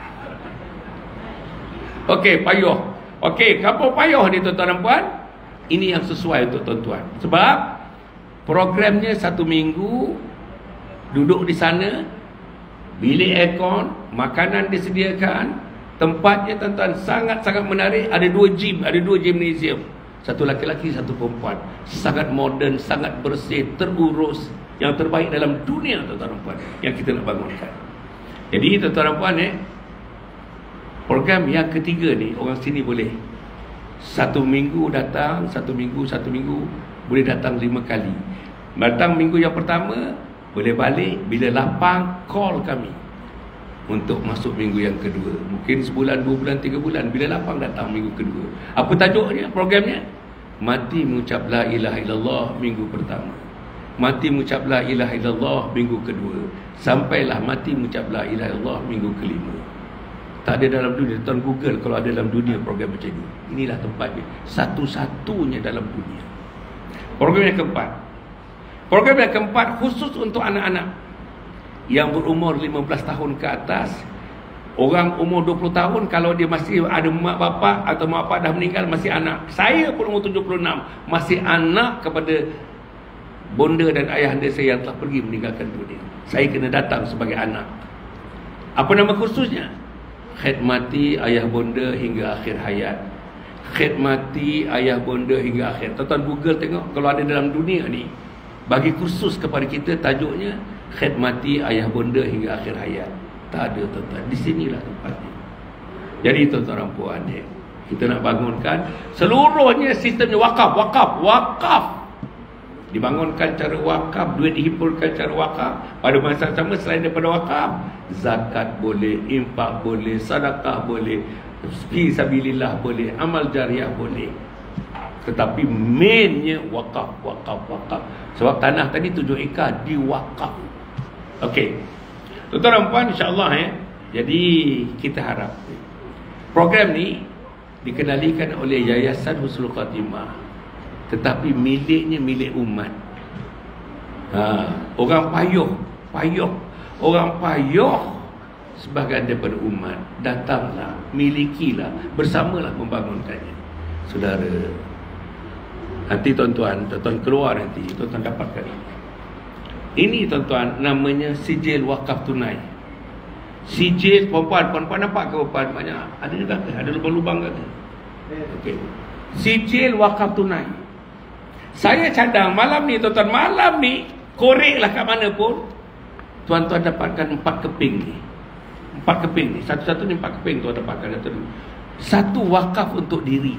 Okey, payuh. Okey, kampung payuh ni tuan-tuan dan puan, ini yang sesuai untuk tuan-tuan. Sebab programnya 1 minggu duduk di sana, bilik aircon, makanan disediakan, tempatnya tuan-tuan sangat-sangat menarik. Ada 2 gym, ada 2 gymnasium. Satu laki-laki, satu perempuan. Sangat moden, sangat bersih, terurus. Yang terbaik dalam dunia tuan-tuan dan puan yang kita nak bangunkan. Jadi tuan-tuan dan puan, program yang ketiga ni, orang sini boleh 1 minggu datang, 1 minggu boleh datang 5 kali. Datang minggu yang pertama, boleh balik. Bila lapang, call kami untuk masuk minggu yang kedua. Mungkin sebulan, 2 bulan, 3 bulan. Bila lapang, datang minggu kedua. Apa tajuknya, programnya? Mati mengucap la ilaha illallah minggu pertama, mati mengucap la ilaha illallah minggu kedua, sampailah mati mengucap la ilaha illallah minggu kelima. Tak ada dalam dunia. Tuan Google kalau ada dalam dunia program macam ni. Inilah tempatnya, satu-satunya dalam dunia. Program yang keempat khusus untuk anak-anak. yang berumur 15 tahun ke atas. Orang umur 20 tahun, kalau dia masih ada mak bapak atau mak bapak dah meninggal, masih anak. Saya pun umur 76, masih anak kepada bonda dan ayahanda saya yang telah pergi meninggalkan dunia. Saya kena datang sebagai anak. Apa nama khususnya? Khidmati ayah bonda hingga akhir hayat. Khidmati ayah bonda hingga akhir. Tuan-tuan Google tengok, kalau ada dalam dunia ni, bagi kursus kepada kita, tajuknya khidmati ayah bonda hingga akhir hayat. Tak ada, tuan-tuan. Di sinilah tempatnya. Jadi tuan-tuan dan puan, kita nak bangunkan seluruhnya sistemnya wakaf. Dibangunkan cara wakaf, duit dihimpunkan cara wakaf. Pada masa sama, selain daripada wakaf, zakat boleh, infak boleh, sedekah boleh, fi sabilillah boleh, amal jariah boleh. Tetapi mainnya wakaf. Sebab tanah tadi 7 ekar diwakaf. Okey. Tuan-tuan dan puan, insya-Allah jadi kita harap program ni dikenalikan oleh Yayasan Husnul Khatimah, tetapi miliknya milik umat. Orang payuh, orang payuh sebahagian daripada umat. Datanglah, milikilah, bersamalah membangunkannya. Saudara, nanti tuan-tuan keluar nanti, tuan-tuan dapatkan ini. Ini tuan-tuan namanya sijil wakaf tunai. Sijil perempuan nampak ke perempuan? Banyak. Ada juga ke? Ada lubang-lubang ke? Okey. Sijil wakaf tunai. Saya cadang malam ni tuan-tuan, malam ni koreklah kat mana pun, tuan-tuan dapatkan 4 keping ni. 4 keping ni. Satu-satu ni 4 keping tuan dapatkan. Satu wakaf untuk diri.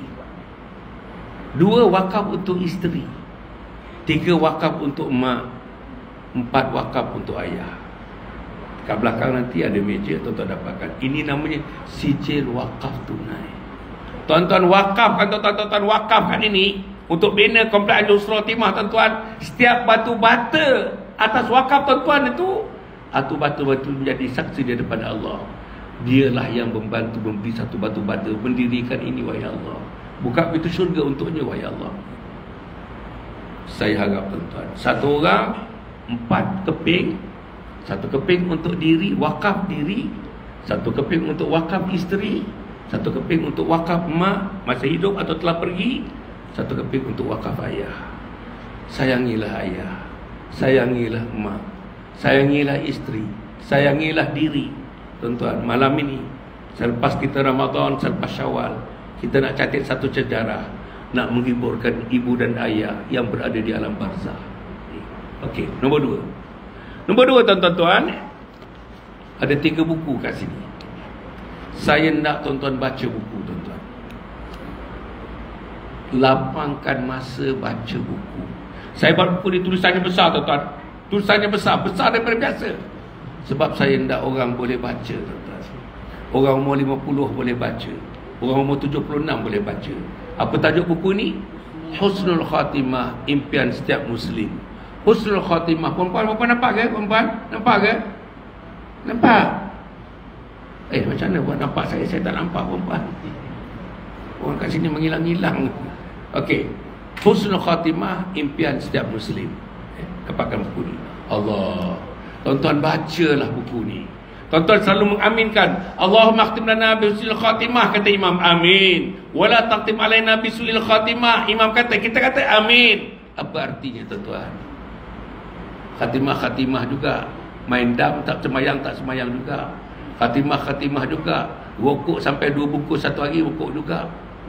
2 wakaf untuk isteri. 3 wakaf untuk mak. 4 wakaf untuk ayah. Kat belakang nanti ada meja, tuan-tuan dapatkan. Ini namanya sijil wakaf tunai. Tuan-tuan wakafkan, tuan-tuan wakafkan ini untuk bina Kompleks Al-Husnul Khatimah, tuan-tuan. Setiap batu bata atas wakaf tuan-tuan itu, atau batu-batu menjadi saksi di depan Allah. Dialah yang membantu memberi satu batu bata, mendirikan ini, wahai Allah. Buka pintu syurga untuknya, wahai Allah. Saya harap tuan-tuan, satu orang 4 keping. 1 keping untuk diri, wakaf diri. 1 keping untuk wakaf isteri. 1 keping untuk wakaf mak masa hidup atau telah pergi. 1 keping untuk wakaf ayah. Sayangilah ayah, sayangilah mak, sayangilah isteri, sayangilah diri. Tuan-tuan, malam ini, selepas kita Ramadan, selepas Syawal, kita nak catat satu sejarah, nak menghiburkan ibu dan ayah yang berada di alam barzah. Okey, nombor 2. Nombor 2 tuan-tuan, ada 3 buku kat sini. Saya nak tuan-tuan baca buku, tuan-tuan. Lapangkan masa baca buku. Saya buat buku ni tulisannya besar, tuan-tuan. Tulisannya besar daripada biasa. Sebab saya nak orang boleh baca, tuan-tuan. Orang umur 50 boleh baca. Orang umur 76 boleh baca. Apa tajuk buku ni? Husnul Khatimah, impian setiap Muslim. Husnul Khatimah. Perempuan nampak ke? Perempuan nampak ke? Nampak? Macam mana buat nampak saya? Saya tak nampak perempuan. Orang kat sini menghilang-hilang. Okey. Husnul Khatimah, impian setiap Muslim. Dapatkan buku ni. Allah. Tuan-tuan bacalah buku ni. Tuan-tuan selalu mengaminkan, Allahumma khtim lana bi husnil khatimah, kata imam, amin. Wala taqtim alaina bi sulil khatimah, imam kata, kita kata amin. Apa artinya, tuan-tuan? Khatimah juga. Main dam tak semayang juga. Khatimah juga. Rokok sampai 2 bungkus satu hari, rokok juga.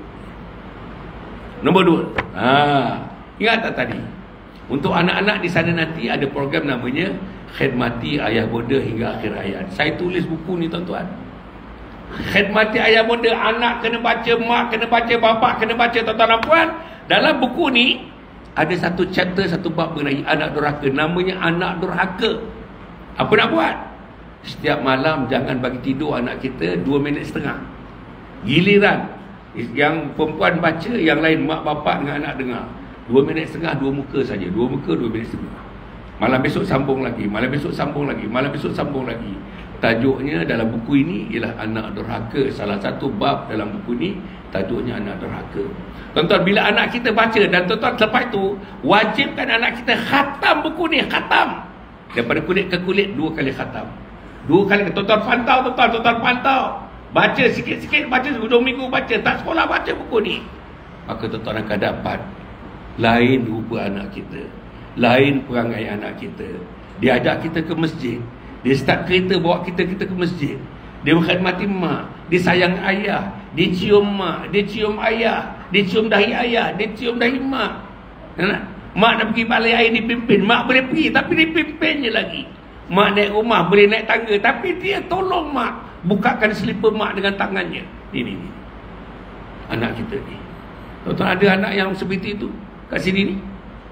Nombor 2. Ingat tak tadi? Untuk anak-anak di sana nanti ada program namanya Khidmati Ayah Bonda hingga akhir hayat. Saya tulis buku ni, tuan-tuan. Khidmati Ayah Bonda, anak kena baca, mak kena baca, bapak kena baca, tuan-tuan dan puan. Dalam buku ni ada satu chapter, satu bab mengenai anak durhaka. Namanya anak durhaka. Apa nak buat? Setiap malam jangan bagi tidur anak kita 2 minit setengah. Giliran yang perempuan baca, yang lain mak bapak dengan anak dengar. 2 minit setengah, 2 muka saja. 2 muka, 2 minit setengah. Malam besok sambung lagi. Malam besok sambung lagi. Malam besok sambung lagi. Tajuknya dalam buku ini ialah anak durhaka. Salah satu bab dalam buku ini tajuknya anak durhaka. Tuan-tuan, bila anak kita baca, dan tuan-tuan selepas itu wajibkan anak kita khatam buku ni. Khatam. Daripada kulit ke kulit 2 kali khatam. 2 kali. Tuan-tuan pantau. Baca sikit-sikit, baca hujung minggu baca. Tak sekolah baca buku ni. Maka tuan-tuan akan dapat lain rupa anak kita, lain perangai anak kita. Dia ajak kita ke masjid, dia start kereta bawa kita ke masjid. Dia menghormati mak, dia sayang ayah, dia cium mak, dia cium ayah, dia cium dahi ayah, dia cium dahi mak. Mak nak pergi balai air dipimpin, mak boleh pergi tapi dipimpin je lagi. Mak naik rumah boleh naik tangga tapi dia tolong mak bukakan selipar mak dengan tangannya. Ini anak kita ni. Tuan-tuan ada anak yang seperti itu kat sini ni.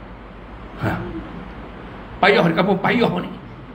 Payah di kampung, payah ni.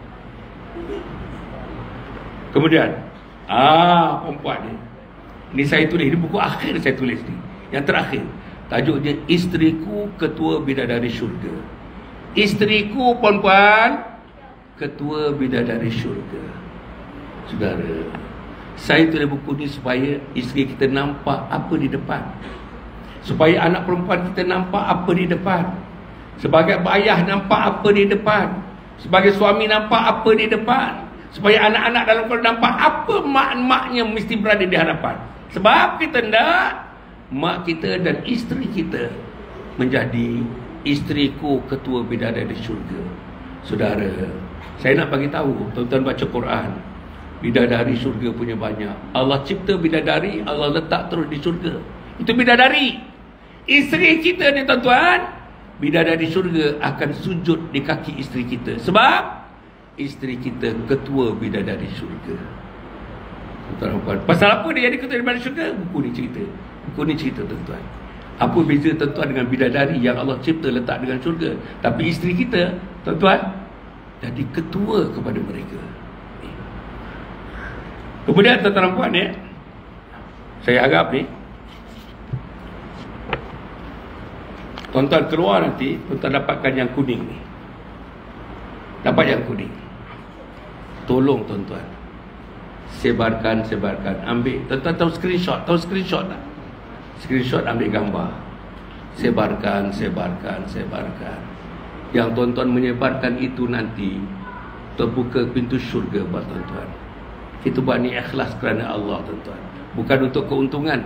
Kemudian perempuan ni, ini saya tulis, ini buku akhir saya tulis ni, yang terakhir. Tajuk dia Isteriku Ketua Bidadari Syurga. Isteriku perempuan Ketua Bidadari Syurga. Saudara, saya tulis buku ni supaya isteri kita nampak apa di depan, supaya anak perempuan kita nampak apa di depan, sebagai ayah nampak apa di depan, sebagai suami nampak apa di depan, supaya anak-anak dalam keluarga nampak apa mak-maknya mesti berada di hadapan. Sebab kita hendak mak kita dan isteri kita menjadi isteriku Ketua Bidadari Syurga. Saudara, saya nak bagi tahu, tuan-tuan baca Quran, bidadari syurga punya banyak. Allah cipta bidadari, Allah letak terus di syurga. Itu bidadari. Isteri kita ni tuan-tuan, bidadari syurga akan sujud di kaki isteri kita. Sebab isteri kita ketua bidadari syurga. Tuan-tuan, pasal apa dia jadi ketua bidadari syurga? Buku ni cerita tuan-tuan. Apa beza tuan-tuan dengan bidadari yang Allah cipta letak dengan syurga, tapi isteri kita tuan-tuan jadi ketua kepada mereka. Kemudian tuan-tuan puan ya, saya harap ni tuan-tuan keluar nanti, tuan-tuan dapatkan yang kuning ni. Dapat yang kuning. Tolong tuan-tuan sebarkan. Ambil, tuan-tuan tahu screenshot tak? Screenshot, ambil gambar. Sebarkan. Yang tuan-tuan menyebarkan itu nanti terbuka pintu syurga buat tuan-tuan. Kita buat ni ikhlas kerana Allah tuan-tuan. Bukan untuk keuntungan.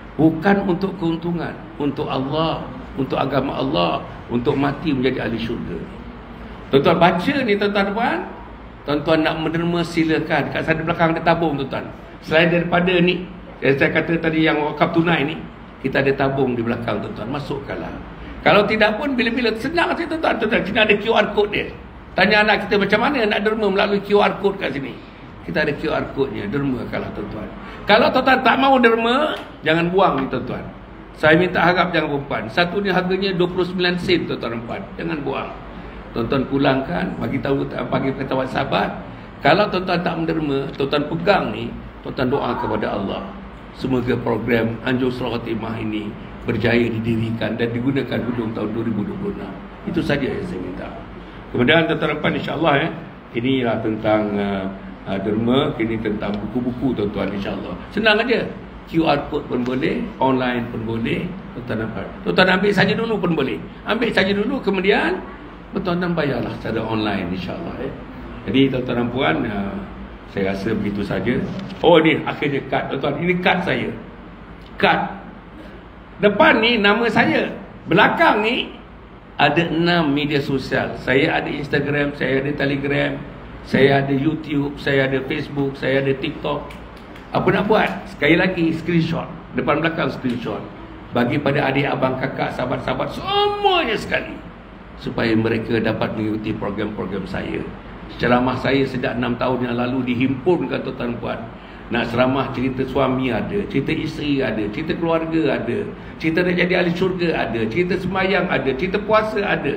Untuk Allah, untuk agama Allah, untuk mati menjadi ahli syurga. Tuan-tuan baca ni tuan-tuan. Tuan-tuan nak menderma silakan. Kat sana belakang ada tabung tuan-tuan. Selain daripada ni, saya kata tadi yang wakaf tunai ni, kita ada tabung di belakang tuan-tuan. Masukkanlah. Kalau tidak pun bila-bila senang saja tuan-tuan. Sini ada QR code dia. Tanya anak kita macam mana nak derma melalui QR code kat sini. Kita ada QR code-nya, derma kalau tuan-tuan. Kalau tuan-tuan tak mau derma, jangan buang ni tuan-tuan. Saya minta harap jangan perempuan. Satu ni harganya 29 sen tuan-tuan perempuan. Jangan buang. Tuan-tuan pulangkan, bagi ketahuan sahabat. Kalau tuan-tuan tak menderma, tuan-tuan pegang ni, tuan-tuan doa kepada Allah. Semoga program Anjur Surah Khatimah ini berjaya didirikan dan digunakan hujung tahun 2026. Itu saja yang saya minta. Kemudian tuan-tuan perempuan insya-Allah inilah tentang derma, ini tentang buku-buku tuan-tuan insya-Allah. Senang aja. QR code pun boleh, online pun boleh, tuan-tuan dapat. Tuan-tuan ambil saja dulu pun boleh. Ambil saja dulu kemudian tuan-tuan bayarlah secara online insya-Allah Jadi tuan-tuan dan puan, saya rasa begitu saja. Oh ni akhirnya kad tuan-tuan. Ini kad saya. Kad. Depan ni nama saya. Belakang ni ada 6 media sosial. Saya ada Instagram, saya ada Telegram, saya ada YouTube, saya ada Facebook, saya ada TikTok. Apa nak buat? Sekali lagi screenshot. Depan belakang screenshot. Bagi pada adik, abang, kakak, sahabat-sahabat semuanya sekali. Supaya mereka dapat mengikuti program-program saya. Ceramah saya sejak 6 tahun yang lalu dihimpunkan tuan-tuan puan. Nak ceramah cerita suami ada, cerita isteri ada, cerita keluarga ada, cerita nak jadi ahli syurga ada, cerita sembahyang ada, cerita puasa ada.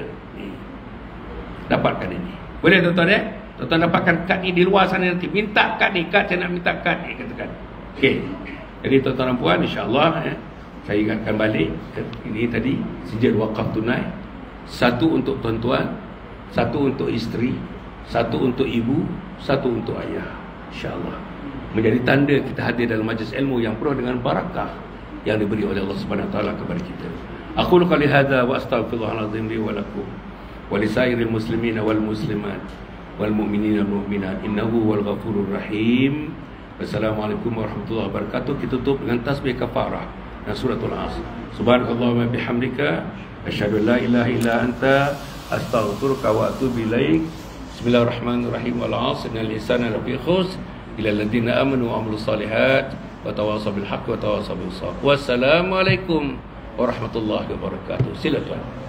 Dapatkan ini. Boleh tuan-tuan ya? Tuan-tuan dapatkan kad ni di luar sana nanti. Minta kad ni, kad saya nak minta kad ni katakan. Okey. Jadi tuan-tuan dan puan insya-Allah saya ingatkan balik ini tadi sijil wakaf tunai. Satu untuk tuan-tuan, satu untuk isteri, satu untuk ibu, satu untuk ayah. InsyaAllah menjadi tanda kita hadir dalam majlis ilmu yang penuh dengan barakah yang diberi oleh Allah Subhanahu Wa Taala kepada kita. Aqulu qali hadza wa astaghfirullahalazim li wa lakum wa lisairil muslimina wal muslimat wal mu'minina wal mu'minat innahu wal ghafurur rahim. Wassalamualaikum warahmatullahi wabarakatuh. Kita tutup dengan tasbih kafarah dan suratul Asr. Subhanakallahumma bihamdika asyhadu an la ilaha illa anta astaghfiruka wa atubu ilaik. Bismillahirrahmanirrahim. Wal 'asri innal insana lafi khusr illa alladziina amanu wa 'amilus shalihat wa tawassaw bil haqqi wa tawassaw bis sabr. Wassalamualaikum warahmatullahi wabarakatuh. Silakan.